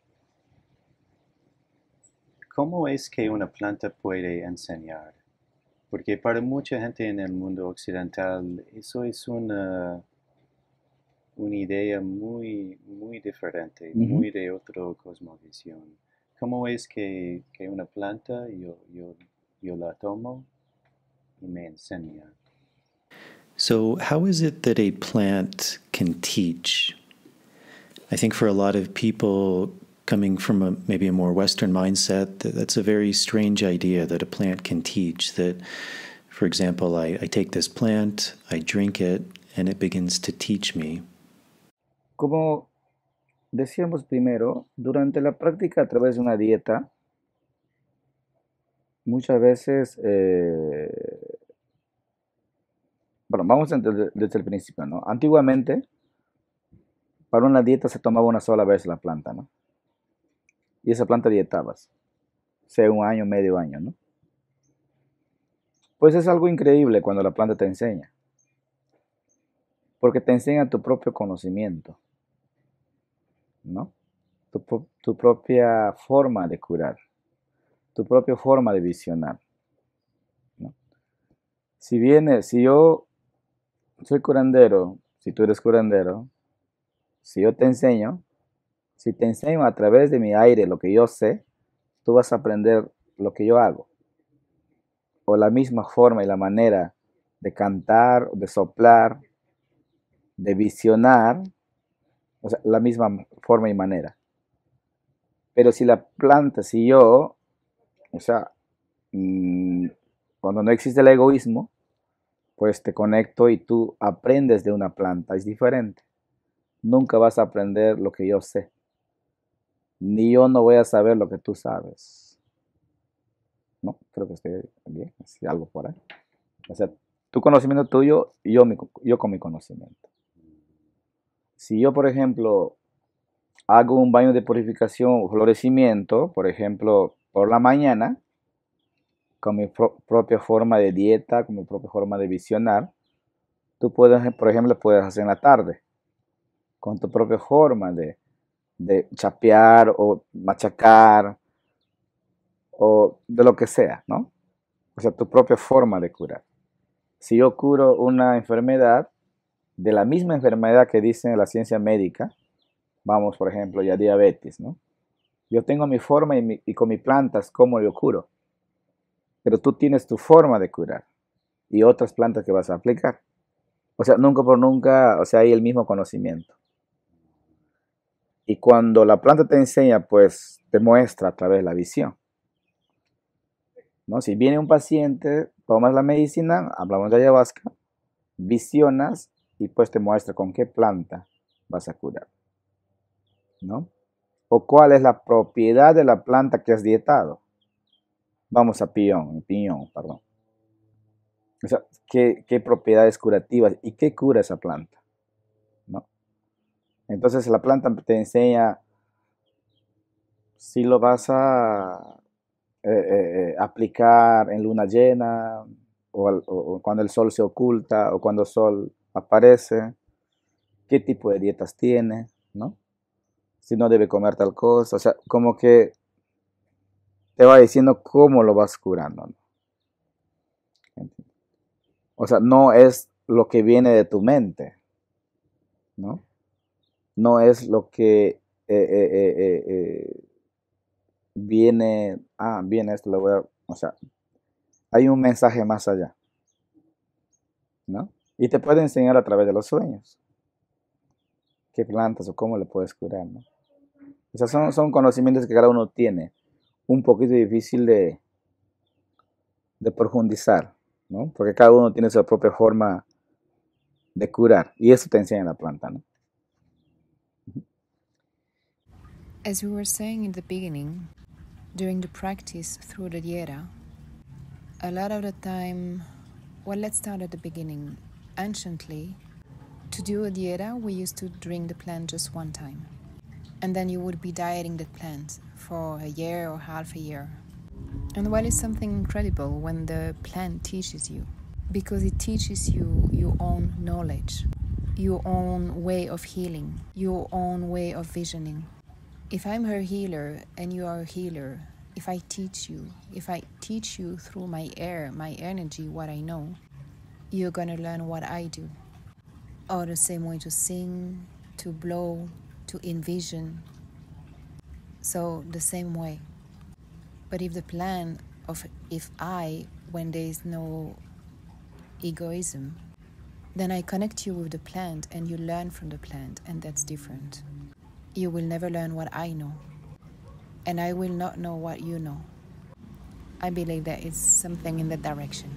cómo es que una planta puede enseñar? Porque para mucha gente en el mundo occidental eso es una, una idea muy, muy diferente, Ujú. muy de otra cosmovisión. ¿Cómo es que, que una planta yo, yo, yo la tomo y me enseña? So, how is it that a plant can teach? I think for a lot of people coming from a, maybe a more Western mindset, that that's a very strange idea that a plant can teach. That, for example, I, I take this plant, I drink it, and it begins to teach me. Como decíamos primero, durante la práctica a través de una dieta, muchas veces, eh, bueno, vamos desde, desde el principio, ¿no? Antiguamente, para una dieta se tomaba una sola vez la planta, ¿no? Y esa planta dietabas, sea un año, medio año, ¿no? Pues es algo increíble cuando la planta te enseña, porque te enseña tu propio conocimiento, ¿no? Tu, pro- tu propia forma de curar, tu propia forma de visionar, ¿no? Si viene, si yo soy curandero, si tú eres curandero, si yo te enseño, si te enseño a través de mi aire lo que yo sé, tú vas a aprender lo que yo hago. O la misma forma y la manera de cantar, de soplar, de visionar, o sea, la misma forma y manera. Pero si la planta, si yo, o sea, mm, cuando no existe el egoísmo, pues te conecto y tú aprendes de una planta, es diferente. Nunca vas a aprender lo que yo sé, ni yo no voy a saber lo que tú sabes. ¿No? Creo que estoy bien, así, algo por ahí. O sea, tu conocimiento tuyo y yo, mi- yo con mi conocimiento. Si yo, por ejemplo, hago un baño de purificación o florecimiento, por ejemplo, por la mañana, con mi pro- propia forma de dieta, con mi propia forma de visionar, tú puedes, por ejemplo, puedes hacer en la tarde, con tu propia forma de, de chapear o machacar o de lo que sea, ¿no? O sea, tu propia forma de curar. Si yo curo una enfermedad, de la misma enfermedad que dice la ciencia médica, vamos, por ejemplo, ya diabetes, ¿no? Yo tengo mi forma y, mi- y con mis plantas, cómo yo curo. Pero tú tienes tu forma de curar y otras plantas que vas a aplicar. O sea, nunca por nunca, o sea, hay el mismo conocimiento. Y cuando la planta te enseña, pues te muestra a través de la visión, ¿no? Si viene un paciente, tomas la medicina, hablamos de ayahuasca, visionas y pues te muestra con qué planta vas a curar, ¿no? O cuál es la propiedad de la planta que has dietado. Vamos a piñón, piñón, perdón. O sea, ¿qué, qué propiedades curativas y qué cura esa planta, ¿no? Entonces la planta te enseña si lo vas a eh, eh, eh, aplicar en luna llena o, al- o- o cuando el sol se oculta o cuando el sol aparece, qué tipo de dietas tiene, ¿no? Si no debe comer tal cosa, o sea, como que te va diciendo cómo lo vas curando, ¿no? O sea, no es lo que viene de tu mente, ¿no? No es lo que eh, eh, eh, eh, eh, viene, ah, viene esto, lo voy a, o sea, hay un mensaje más allá, ¿no? Y te puede enseñar a través de los sueños qué plantas o cómo le puedes curar, ¿no? O sea, son, son conocimientos que cada uno tiene, un poquito difícil de, de profundizar, ¿no? Porque cada uno tiene su propia forma de curar, y eso te enseña la planta, ¿no? As we were saying in the beginning, during the practice through the dieta, a lot of the time, well, let's start at the beginning. Anciently, to do a dieta, we used to drink the plant just one time. And then you would be dieting the plant for a year or half a year. And well, it's something incredible when the plant teaches you, because it teaches you your own knowledge, your own way of healing, your own way of visioning. If I'm her healer and you are a healer, if I teach you, if I teach you through my air, my energy, what I know, you're gonna learn what I do. Or the same way to sing, to blow, to envision. So the same way. But if the plan of if I, when there is no egoism, then I connect you with the plant and you learn from the plant, and that's different. You will never learn what I know, and I will not know what you know. I believe that it's something in that direction.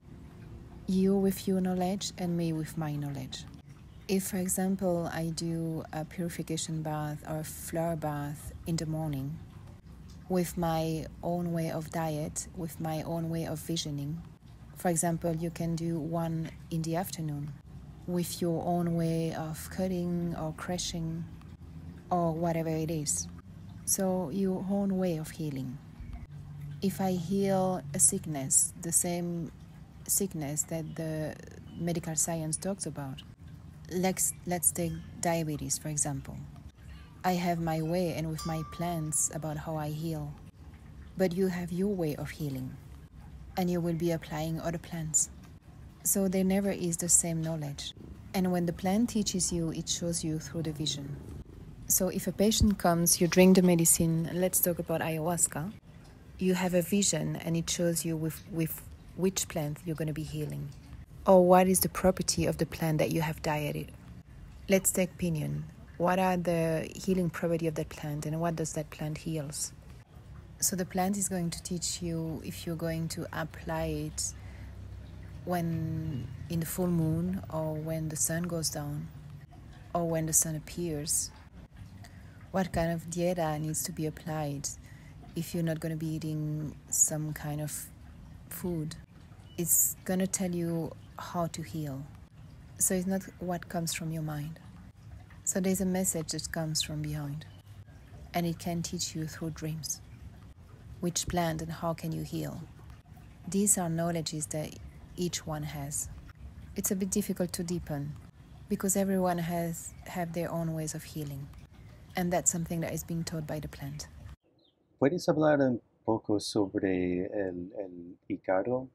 You with your knowledge and me with my knowledge. If, for example, I do a purification bath or a flower bath in the morning with my own way of diet, with my own way of visioning, for example, you can do one in the afternoon with your own way of cutting or crushing or whatever it is. So your own way of healing. If I heal a sickness, the same sickness that the medical science talks about, let's, let's take diabetes, for example. I have my way and with my plans about how I heal. But you have your way of healing, and you will be applying other plants. So there never is the same knowledge. And when the plant teaches you, it shows you through the vision. So if a patient comes, you drink the medicine, let's talk about ayahuasca, you have a vision and it shows you with, with which plant you're going to be healing. Or what is the property of the plant that you have dieted. Let's take pinyon. What are the healing property of that plant and what does that plant heals? So the plant is going to teach you if you're going to apply it when in the full moon or when the sun goes down or when the sun appears. What kind of dieta needs to be applied if you're not going to be eating some kind of food? It's going to tell you how to heal. So it's not what comes from your mind. So there's a message that comes from behind. And it can teach you through dreams. Which plant and how can you heal? These are knowledges that each one has. It's a bit difficult to deepen because everyone has have their own ways of healing. And that's something that is being taught by the plant. ¿Puedes hablar un poco sobre el, el Ícaro?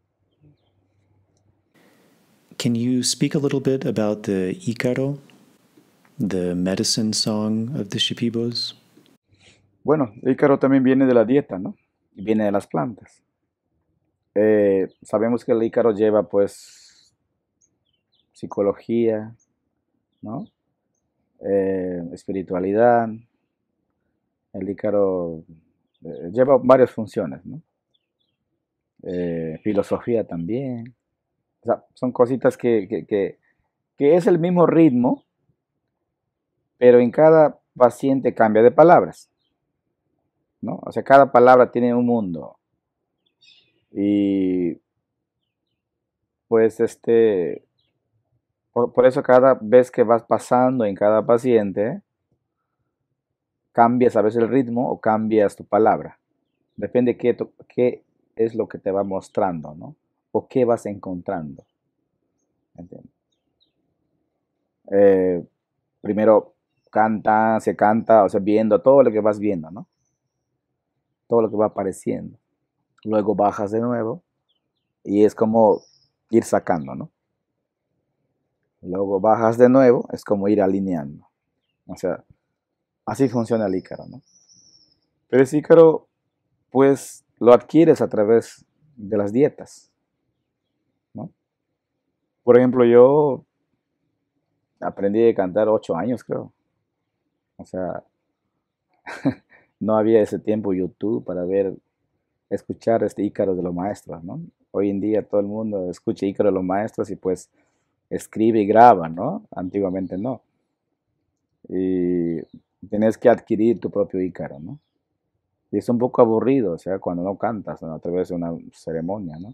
Can you speak a little bit about the Ícaro, the medicine song of the Shipibos? Bueno, el Ícaro también viene de la dieta, ¿no? Y viene de las plantas. Eh, sabemos que el Ícaro lleva, pues, psicología, ¿no? Eh, espiritualidad. El Ícaro eh, lleva varias funciones, ¿no? Eh, filosofía también. O sea, son cositas que, que, que, que es el mismo ritmo, pero en cada paciente cambia de palabras, ¿no? O sea, cada palabra tiene un mundo. Y pues este, por, por eso cada vez que vas pasando en cada paciente, cambias a veces el ritmo o cambias tu palabra. Depende qué, tu, qué es lo que te va mostrando, ¿no? O qué vas encontrando. ¿Entiendes? Eh, primero canta, se canta, o sea, viendo todo lo que vas viendo, ¿no? Todo lo que va apareciendo. Luego bajas de nuevo y es como ir sacando, ¿no? Luego bajas de nuevo, es como ir alineando. O sea, así funciona el Ícaro, ¿no? Pero ese Ícaro, pues, lo adquieres a través de las dietas, ¿no? Por ejemplo, yo aprendí a cantar ocho años, creo. O sea, no había ese tiempo YouTube para ver, escuchar este Ícaro de los maestros, ¿no? Hoy en día todo el mundo escucha Ícaro de los maestros y pues escribe y graba, ¿no? Antiguamente no. Y tienes que adquirir tu propio Ícaro, ¿no? Y es un poco aburrido, o sea, cuando no cantas, ¿no? A través de una ceremonia, ¿no?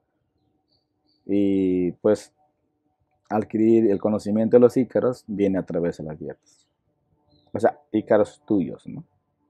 Y pues adquirir el conocimiento de los Ícaros viene a través de las dietas. O sea, Ícaros tuyos, ¿no?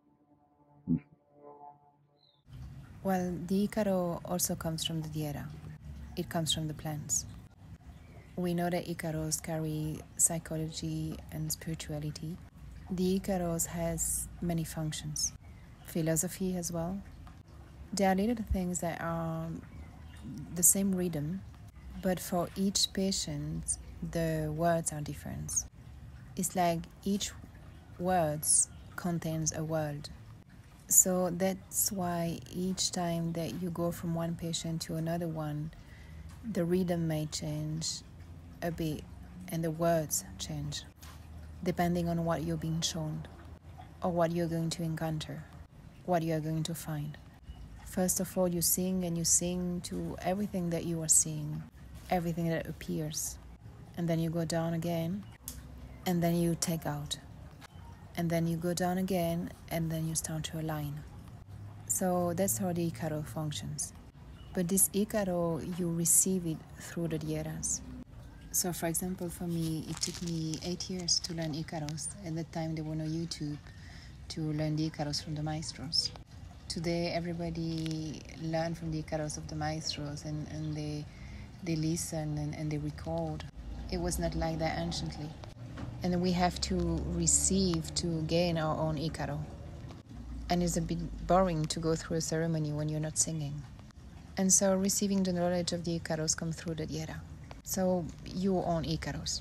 Well, the Icaro also comes from the dieta. It comes from the plants. We know that Icaros carry psychology and spirituality. The Icaros has many functions. Philosophy as well. There are little things that are the same rhythm, but for each patient, the words are different. It's like each words contains a world. So that's why each time that you go from one patient to another one, the rhythm may change a bit and the words change, depending on what you're being shown or what you're going to encounter, what you're going to find. First of all, you sing and you sing to everything that you are seeing, everything that appears. And then you go down again, and then you take out. And then you go down again, and then you start to align. So that's how the Icaro functions. But this Icaro, you receive it through the dietas. So for example, for me, it took me eight years to learn Icaros. At that time, there were no YouTube to learn the Icaros from the maestros. Today, everybody learn from the Icaros of the maestros, and, and they, they listen and, and they record. It was not like that anciently. And we have to receive to gain our own Icaro. And it's a bit boring to go through a ceremony when you're not singing. And so receiving the knowledge of the Icaros come through the dieta. So you own Icaros.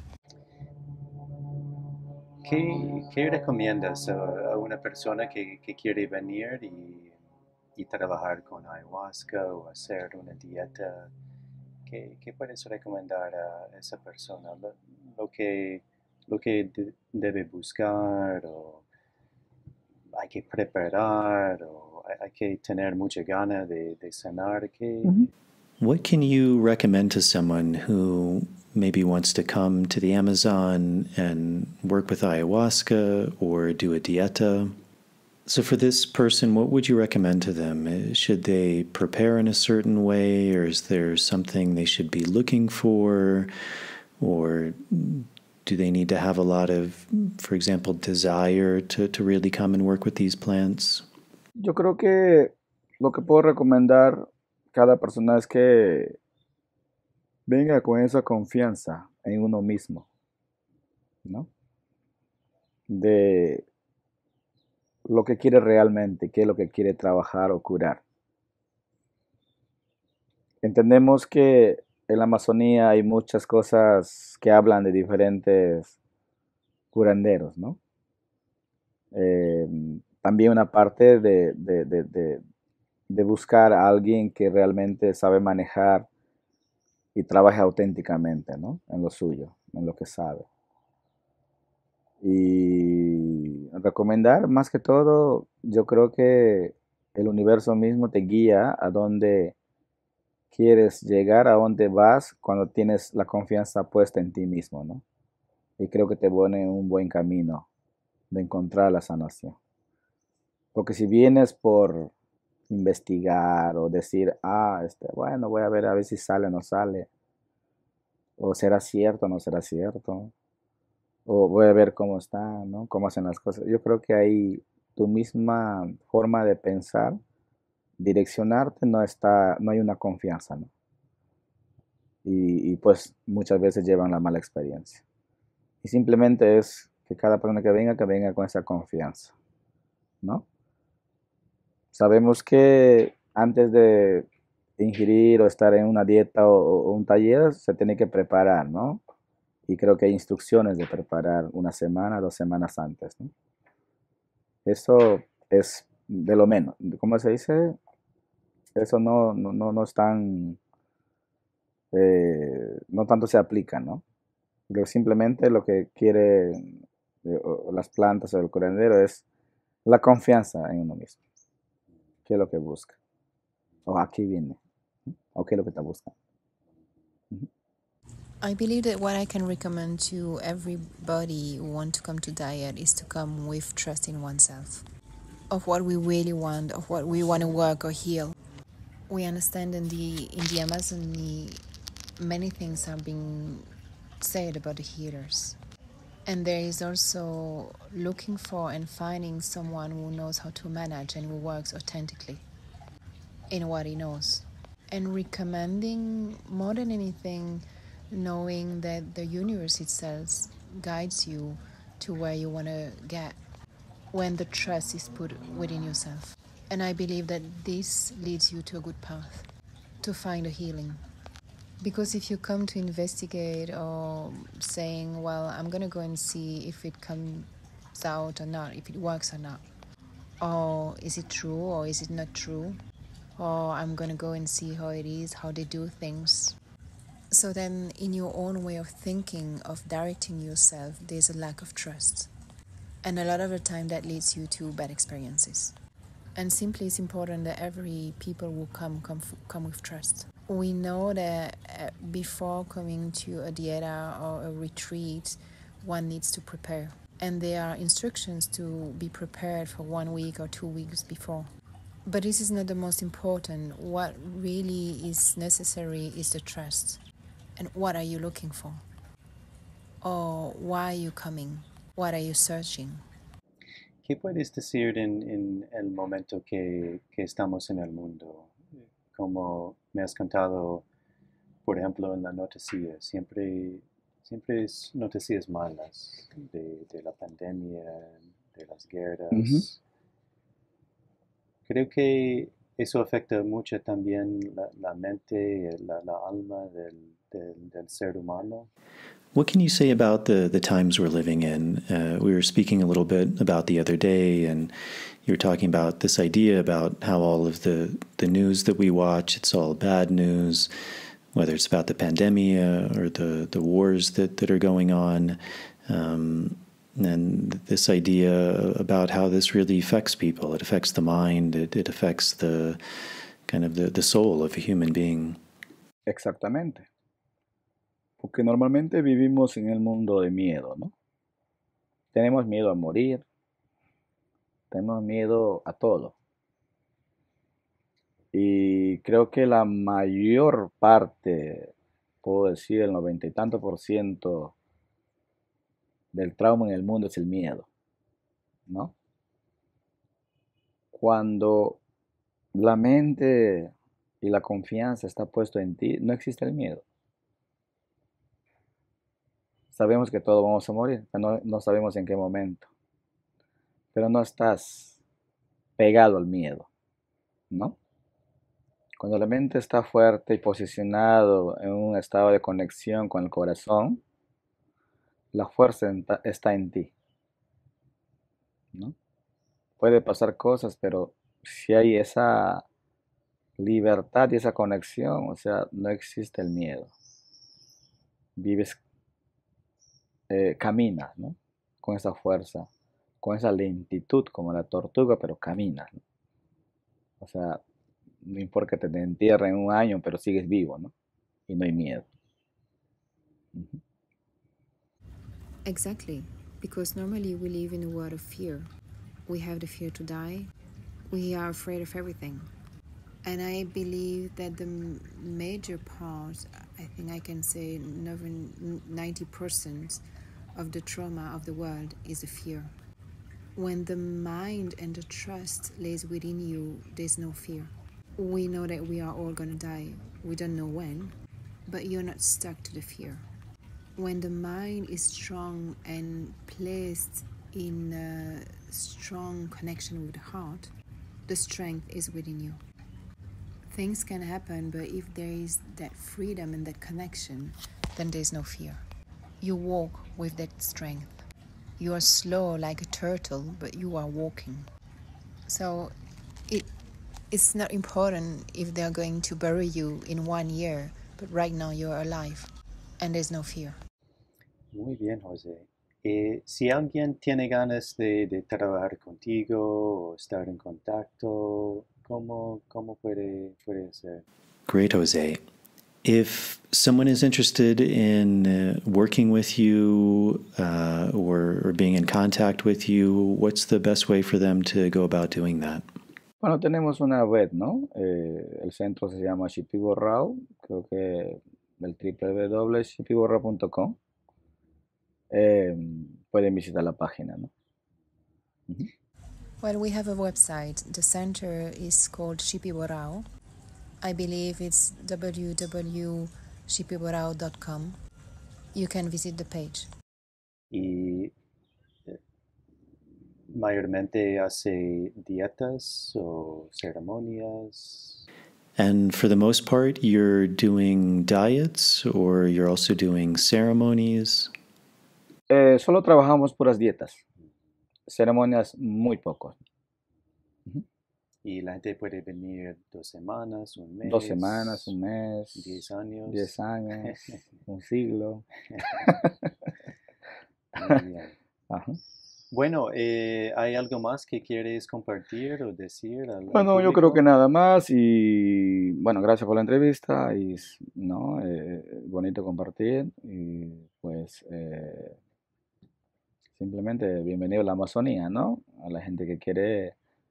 ¿Qué, qué recomiendas a, a una persona que, que quiere venir y, y trabajar con ayahuasca o hacer una dieta? ¿Qué, qué puedes recomendar a esa persona? Lo, lo que, lo que de, debe buscar, o hay que preparar, o hay, hay que tener mucha gana de, de cenar. ¿Qué? Ujú. What can you recommend to someone who maybe wants to come to the Amazon and work with ayahuasca or do a dieta? So for this person, what would you recommend to them? Should they prepare in a certain way, or is there something they should be looking for? Or do they need to have a lot of, for example, desire to, to really come and work with these plants? Yo creo que lo que puedo recomendar cada persona es que venga con esa confianza en uno mismo, ¿no? De lo que quiere realmente, qué es lo que quiere trabajar o curar. Entendemos que en la Amazonía hay muchas cosas que hablan de diferentes curanderos, ¿no? Eh, también una parte de, de, de, de, de buscar a alguien que realmente sabe manejar y trabaje auténticamente, ¿no? En lo suyo, en lo que sabe. Y recomendar, más que todo, yo creo que el universo mismo te guía a donde quieres llegar, a donde vas cuando tienes la confianza puesta en ti mismo, ¿no? Y creo que te pone en un buen camino de encontrar la sanación. Porque si vienes por investigar o decir, ah, este, bueno, voy a ver a ver si sale o no sale, o será cierto o no será cierto, o voy a ver cómo está, ¿no? Cómo hacen las cosas. Yo creo que ahí tu misma forma de pensar, direccionarte, no está, no hay una confianza, ¿no? Y, y pues muchas veces llevan la mala experiencia. Y simplemente es que cada persona que venga, que venga con esa confianza, ¿no? Sabemos que antes de ingerir o estar en una dieta o, o un taller, se tiene que preparar, ¿no? Y creo que hay instrucciones de preparar una semana, dos semanas antes, ¿no? Eso es de lo menos. ¿Cómo se dice? Eso no, no, no, no es tan, eh, no tanto se aplica, ¿no? Pero simplemente lo que quiere eh, o las plantas o el curandero es La confianza en uno mismo. ¿Qué es lo que busca? O aquí viene. ¿O qué es lo que está buscando? I believe that what I can recommend to everybody who want to come to diet is to come with trust in oneself, of what we really want, of what we want to work or heal. We understand in the in the Amazon many things are being said about the healers. And there is also looking for and finding someone who knows how to manage and who works authentically in what he knows. And recommending more than anything, knowing that the universe itself guides you to where you want to get when the trust is put within yourself. And I believe that this leads you to a good path, to find a healing. Because if you come to investigate or saying, well, I'm going to go and see if it comes out or not, if it works or not, or is it true or is it not true, or I'm going to go and see how it is, how they do things. So then in your own way of thinking, of directing yourself, there's a lack of trust. And a lot of the time that leads you to bad experiences. And simply it's important that every people who come, come, come with trust. We know that before coming to a dieta or a retreat, one needs to prepare. And there are instructions to be prepared for one week or two weeks before. But this is not the most important. What really is necessary is the trust. And what are you looking for? Or why are you coming? What are you searching? ¿Qué puedes decir en, en el momento que, que estamos en el mundo? Como me has contado, por ejemplo, en la noticia, siempre, siempre es noticias malas de, de la pandemia, de las guerras. Uh-huh. Creo que eso afecta mucho también la, la mente, la, la alma del, del, del ser humano. What can you say about the, the times we're living in? Uh, we were speaking a little bit about the other day, and you were talking about this idea about how all of the, the news that we watch, it's all bad news, whether it's about the pandemic or the, the wars that, that are going on, um, and this idea about how this really affects people. It affects the mind, it, it affects the kind of the, the soul of a human being. Exactamente. Porque normalmente vivimos en el mundo de miedo, ¿no? Tenemos miedo a morir, tenemos miedo a todo. Y creo que la mayor parte, puedo decir el noventa y tanto por ciento del trauma en el mundo es el miedo, ¿no? Cuando la mente y la confianza está puesto en ti, no existe el miedo. Sabemos que todos vamos a morir, pero no, no sabemos en qué momento. Pero no estás pegado al miedo, ¿no? Cuando la mente está fuerte y posicionado en un estado de conexión con el corazón, la fuerza está en ti, ¿no? Puede pasar cosas, pero si hay esa libertad y esa conexión, o sea, no existe el miedo. Vives Eh, caminas, ¿no? Con esa fuerza, con esa lentitud como la tortuga, pero caminas, ¿no? O sea, no importa que te entierren un año, pero sigues vivo, ¿no? Y no hay miedo. Uh-huh. Exactly, because normally we live in a world of fear. We have the fear to die. We are afraid of everything. And I believe that the major part, I think I can say ninety percent of the trauma of the world is a fear. When the mind and the trust lays within you, there's no fear. We know that we are all going to die. We don't know when, but you're not stuck to the fear. When the mind is strong and placed in a strong connection with the heart, the strength is within you. Things can happen, but if there is that freedom and that connection, then there's no fear. You walk with that strength. You are slow like a turtle, but you are walking. So it it's not important if they're going to bury you in one year, but right now you're alive and there's no fear. Muy bien, José. Eh, si alguien tiene ganas de, de trabajar contigo o estar en contacto, ¿cómo, cómo puede, puede ser? Great, Jose. If someone is interested in uh, working with you uh, or, or being in contact with you, what's the best way for them to go about doing that? Bueno, tenemos una web, ¿no? Eh, el centro se llama Shipi Borrao, creo que el w w w punto shipi borrao punto com. Eh, pueden visitar la página, ¿no? Uh-huh. Well, we have a website. The center is called Shipi Borrao. I believe it's w w w punto shipi borrao dot com. You can visit the page. Y eh, mayormente hace dietas o ceremonias. And for the most part, you're doing diets or you're also doing ceremonies? Eh, solo trabajamos puras dietas. Ceremonias muy pocos. Uh-huh. Y la gente puede venir dos semanas, un mes. Dos semanas, un mes. Diez años. Diez años, un siglo. Muy bien. Ajá. Bueno, eh, ¿hay algo más que quieres compartir o decir? Al, bueno, al yo creo que nada más y bueno, gracias por la entrevista y no, eh, bonito compartir y pues eh, simplemente bienvenido a la Amazonía, ¿no? A la gente que quiere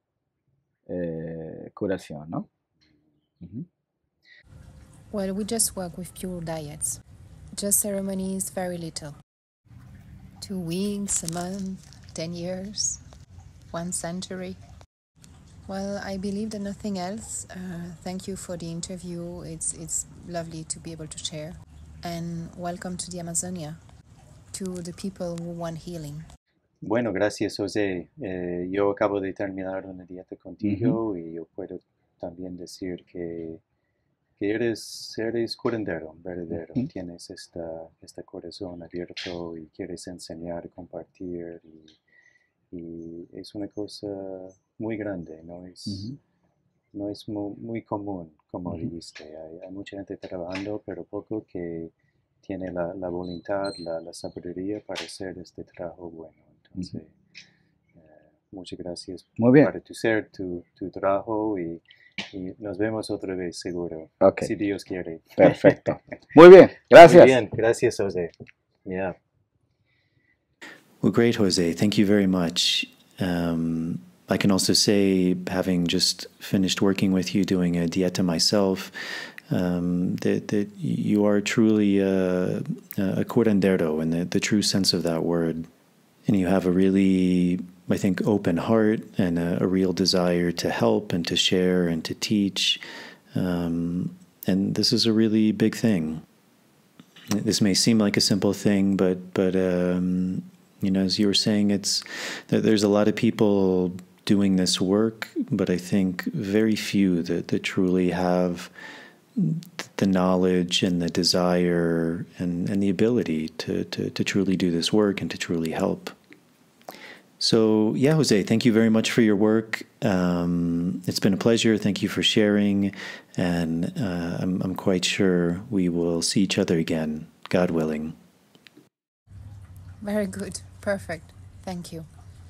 eh, curación, ¿no? Uh-huh. Well, we just work with pure diets. Just ceremonies, very little. Two weeks, a month, ten years, one century. Well, I believe that nothing else. Uh, thank you for the interview. It's it's lovely to be able to share. And welcome to the Amazonia, to the people who want healing. Bueno, gracias, José. Eh, yo acabo de terminar una dieta contigo uh-huh. y yo puedo también decir que, que eres, eres curandero, verdadero. Uh-huh. Tienes esta, este corazón abierto y quieres enseñar, compartir. Y, y es una cosa muy grande, no es, uh-huh. no es muy, muy común, como uh-huh. dijiste. Hay, hay mucha gente trabajando, pero poco que tiene la, la voluntad, la, la sabiduría para hacer este trabajo bueno. Entonces, uh-huh. eh, muchas gracias muy bien. para tu ser, tu, tu trabajo y, y nos vemos otra vez seguro, okay. si Dios quiere. Perfecto. Muy bien, gracias. Muy bien, gracias, José. Yeah. Well, great, Jose. Thank you very much. Um, I can also say, having just finished working with you, doing a dieta myself, um, that, that you are truly a, a curandero in the, the true sense of that word. And you have a really, I think, open heart and a, a real desire to help and to share and to teach. Um, and this is a really big thing. This may seem like a simple thing, but, but um, you know, as you were saying, it's there's a lot of people doing this work, but I think very few that, that truly have the knowledge and the desire and, and the ability to, to, to truly do this work and to truly help. So, yeah, Jose, thank you very much for your work. Um, it's been a pleasure. Thank you for sharing. And uh, I'm, I'm quite sure we will see each other again, God willing. Very good. Perfect. Thank you.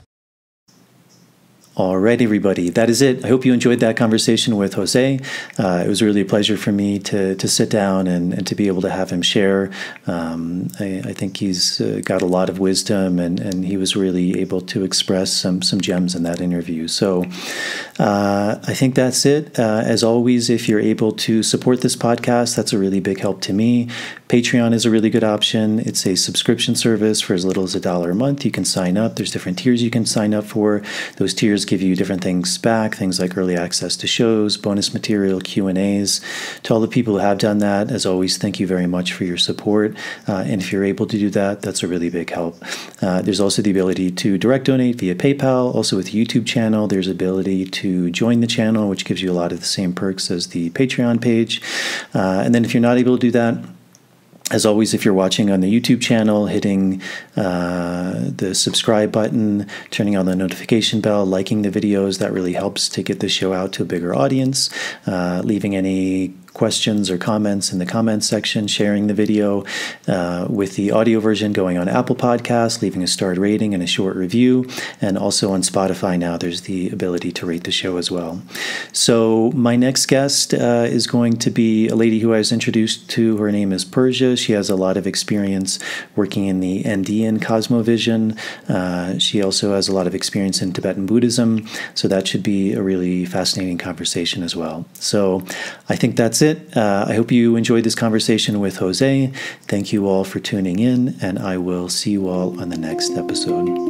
All right, everybody. That is it. I hope you enjoyed that conversation with Jose. Uh, it was really a pleasure for me to to sit down and, and to be able to have him share. Um, I, I think he's uh, got a lot of wisdom, and, and he was really able to express some some gems in that interview. So uh, I think that's it. Uh, as always, if you're able to support this podcast, that's a really big help to me. Patreon is a really good option. It's a subscription service for as little as a dollar a month. You can sign up. There's different tiers you can sign up for. Those tiers give you different things back, things like early access to shows, bonus material, Q and A's. To all the people who have done that, as always, thank you very much for your support. Uh, and if you're able to do that, that's a really big help. Uh, there's also the ability to direct donate via PayPal. Also with the YouTube channel, there's ability to join the channel, which gives you a lot of the same perks as the Patreon page. Uh, and then if you're not able to do that, as always, if you're watching on the YouTube channel, hitting uh, the subscribe button, turning on the notification bell, liking the videos, that really helps to get the show out to a bigger audience. Uh, leaving any questions or comments in the comments section, sharing the video uh, with the audio version going on Apple Podcasts, leaving a starred rating and a short review, and also on Spotify now there's the ability to rate the show as well. So my next guest uh, is going to be a lady who I was introduced to. Her name is Persia. She has a lot of experience working in the Andean cosmovision. Uh, she also has a lot of experience in Tibetan Buddhism, so that should be a really fascinating conversation as well. So I think that's it. Uh, I hope you enjoyed this conversation with Jose. Thank you all for tuning in, and I will see you all on the next episode.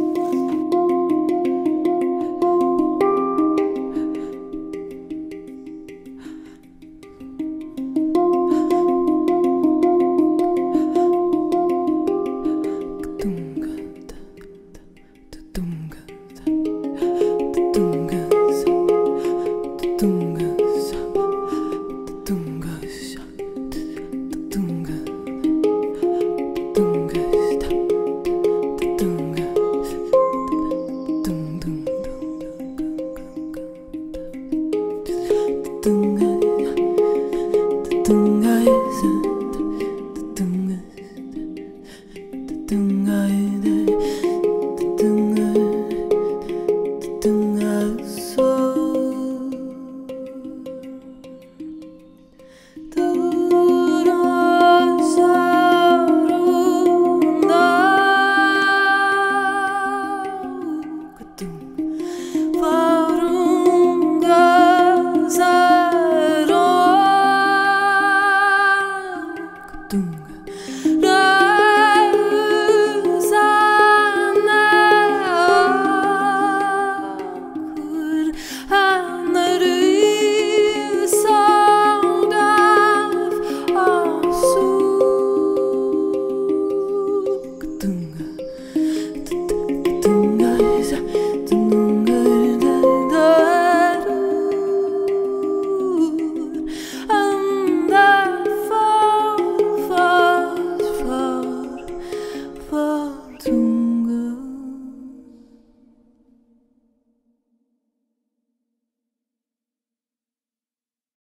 So